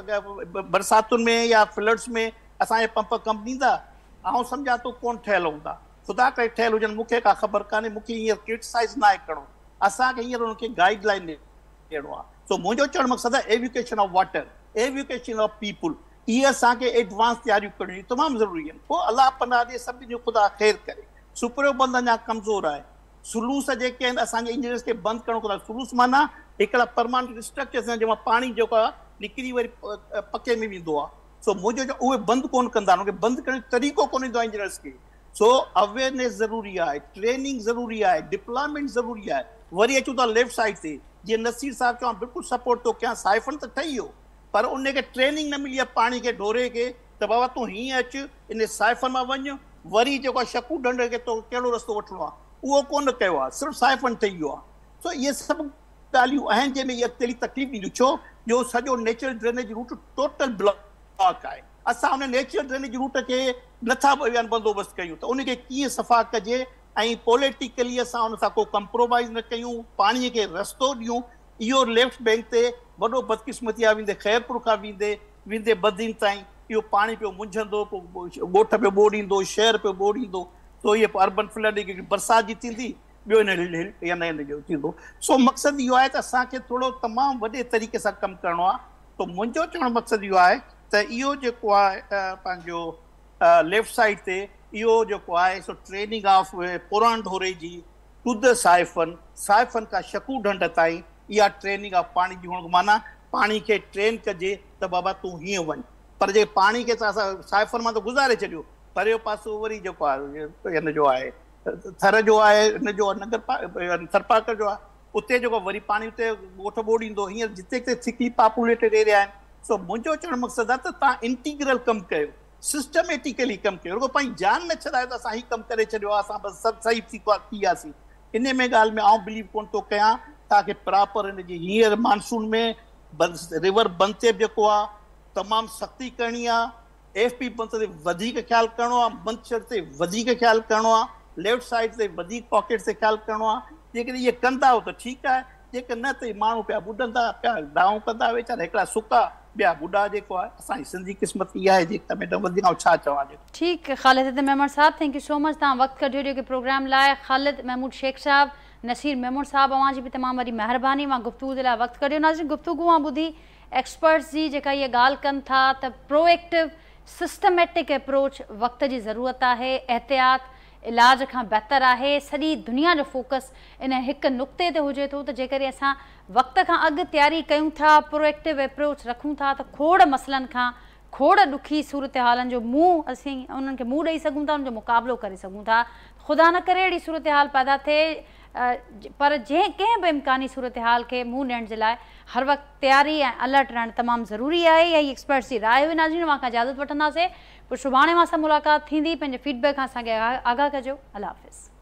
इहे बरसातुनि में या फ्लड्स में असांजे पंप कमु ॾींदा? आउं सम्झां थो कोन ठहियल हूंदा, ख़ुदा करे ठहियल हुजनि, मूंखे का ख़बर कान्हे। मूंखे हींअर क्रिटिसाइज़ न आहे करिणो, असांखे हींअर हुनखे गाइडलाइन ॾियणो आहे। सो मुंहिंजो चवणु मक़सदु आहे education of water, education of people, इहे असांखे एडवांस तयारियूं करणियूं तमामु ज़रूरी आहिनि। पोइ अलाह पनाह ॾे, सभिनी जो ख़ुदा ख़ैर करे। सुपरियो बंदि अञा कमज़ोर आहे। सुलूस जेके आहिनि असांजे इंजीनियर्स खे बंदि करणो खपे। सुलूस माना हिकिड़ा परमानेंट स्ट्रक्चर्स आहिनि जंहिंमां पाणी जेको आहे निकिरी वरी पके में वेंदो आहे। सो मुंहिंजो उहे बंदि कोन कंदा, उनखे बंदि करण जो तरीक़ो कोन ईंदो आहे इंजीनियर्स खे। सो अवेयरनेस ज़रूरी आहे, ट्रेनिंग ज़रूरी आहे, डिप्लॉयमेंट ज़रूरी आहे। वरी अचूं था लेफ्ट साइड ते, जीअं नसीर साहिबु चवां बिल्कुलु सपोर्ट थो कयां। साइफन त ठही वियो, पर उनखे ट्रेनिंग न मिली आहे पाणी खे ढोरे खे, त बाबा तूं हीअं अचु, इन साइफन मां वञु, वरी जेको आहे शकू ढंढ खे तो कहिड़ो रस्तो वठिणो आहे उहो कोन कयो आहे, सिर्फ़ु साइफन ठही वियो आहे। सो इहे सभु ॻाल्हियूं आहिनि जंहिंमें इहा अकेली तकलीफ़ ईंदियूं। छो जो सॼो natural drainage route total block आहे। असां उन नेचुरल ड्रेनेज रूट खे नथा बंदोबस्तु कयूं, त उनखे कीअं सफ़ा कजे, ऐं पॉलिटिकली असां उन सां को कंप्रोमाइज़ न कयूं, पाणीअ खे रस्तो ॾियूं। इहो लेफ्ट बैंक ते वॾो बदकिस्मती आहे, वेंदे ख़ैरपुर खां वेंदे वेंदे बदीन ताईं इहो पाणी पियो मुंझंदो, पोइ ॻोठ पियो ॿोड़ींदो, शहर पियो ॿोड़ींदो। तो इहे अर्बन फ्लड बरसाति जी थींदी, ॿियो हिन या न हिन जो थींदो। सो मक़सदु इहो आहे त असांखे थोरो तमामु वॾे तरीक़े सां कमु करिणो आहे। त मुंहिंजो चवणु मक़सदु इहो आहे त इहो जेको आहे पंहिंजो लेफ्ट साइड ते इहो जेको आहे सो ट्रेनिंग ऑफ पुराण ढोरे जी टू द साइफन, साइफन खां शकू ढंढ ताईं इहा ट्रेनिंग ऑफ पाणी जी हुअणु, माना पाणी खे ट्रेन कजे त बाबा तूं हीअं वञ। पर जे पाणी खे त असां साइफन मां त गुज़ारे छॾियो, परियो पासो वरी जेको आहे हिन जो आहे थर जो आहे, हिन जो नगर थरपाकर जो आहे, उते जेको वरी पाणी उते ॻोठ ॿोड़ींदो। हींअर जिते किथे थिकली पॉपुलेटेड एरिया आहिनि। सो मुंहिंजो चवणु मक़सदु आहे त तव्हां इंटीग्रल कमु कयो, सिस्टमेटिकली कमु कयो, रुगो पंहिंजी जान न छॾायो त असां हीउ कमु करे छॾियो आहे, असां बसि सभु सही थी थी वियासीं। इन में ॻाल्हि में आउं बिलीव कोन थो कयां। तव्हांखे प्रॉपर हिन जी हींअर मानसून में रिवर बंदे जेको आहे तमामु सख़्ती करणी आहे। एफ पी बंद ते वधीक ख़्यालु करिणो आहे, मंछर ते वधीक ख़्यालु करिणो आहे, लेफ्ट साइड ते वधीक पॉकेट ते ख़्यालु करिणो आहे। जेकॾहिं इहे कंदा त ठीकु आहे, जेके न त माण्हू पिया ॿुॾनि था पिया दाऊं कंदा वीचारा हिकिड़ा सुका ॿिया ॿुॾा जेको आहे असांजी सिंधी क़िस्मत इहा आहे जेका मैडम वधीक आउं छा चवां। ठीकु ख़ालिद महमूद साहब, थैंक यू सो मच तव्हां वक़्तु कढियो जेके प्रोग्राम लाइ। ख़ालिद महमूद शेख साहब, नसीर महमूद साहब, अवां जी बि तमामु वॾी महिरबानी मां गुफ़्तगू जे लाइ वक़्तु कढियो। नाज़रीन, गुफ़्तगू मां ॿुधी एक्सपर्ट्स जी जेका इहा ॻाल्हि कनि था त प्रोएक्टिव सिस्टमेटिक अप्रोच वक़्त जी ज़रूरत आहे, एहतियात इलाज खां बहितर आहे। सॼी दुनिया जो फोकस इन हिकु नुक़्ते ते हुजे थो त जेकॾहिं असां वक़्त खां अॻु तयारी कयूं था, प्रोएक्टिव अप्रोच रखूं था त खोड़ मसइलनि खां, खोड़ ॾुखी सूरत हालनि जो मुंहुं असीं उन्हनि खे मुंहुं ॾेई सघूं था, उन्हनि जो मुक़ाबिलो करे सघूं था। ख़ुदा न करे अहिड़ी सूरत हाल पैदा थिए, पर जंहिं कंहिं बि इम्कानी सूरत हाल खे मुंहुं ॾियण जे लाइ हर वक़्तु तयारी ऐं अलर्ट रहणु तमामु ज़रूरी आहे। इहा ई एक्सपर्ट्स जी राय हुई। नाज़रीन, मां खां इजाज़त वठंदासीं, पोइ सुभाणे मां सां मुलाक़ात थींदी। पंहिंजे फीडबैक खां असांखे आगाह कजो। अल्लाह हाफ़िज़।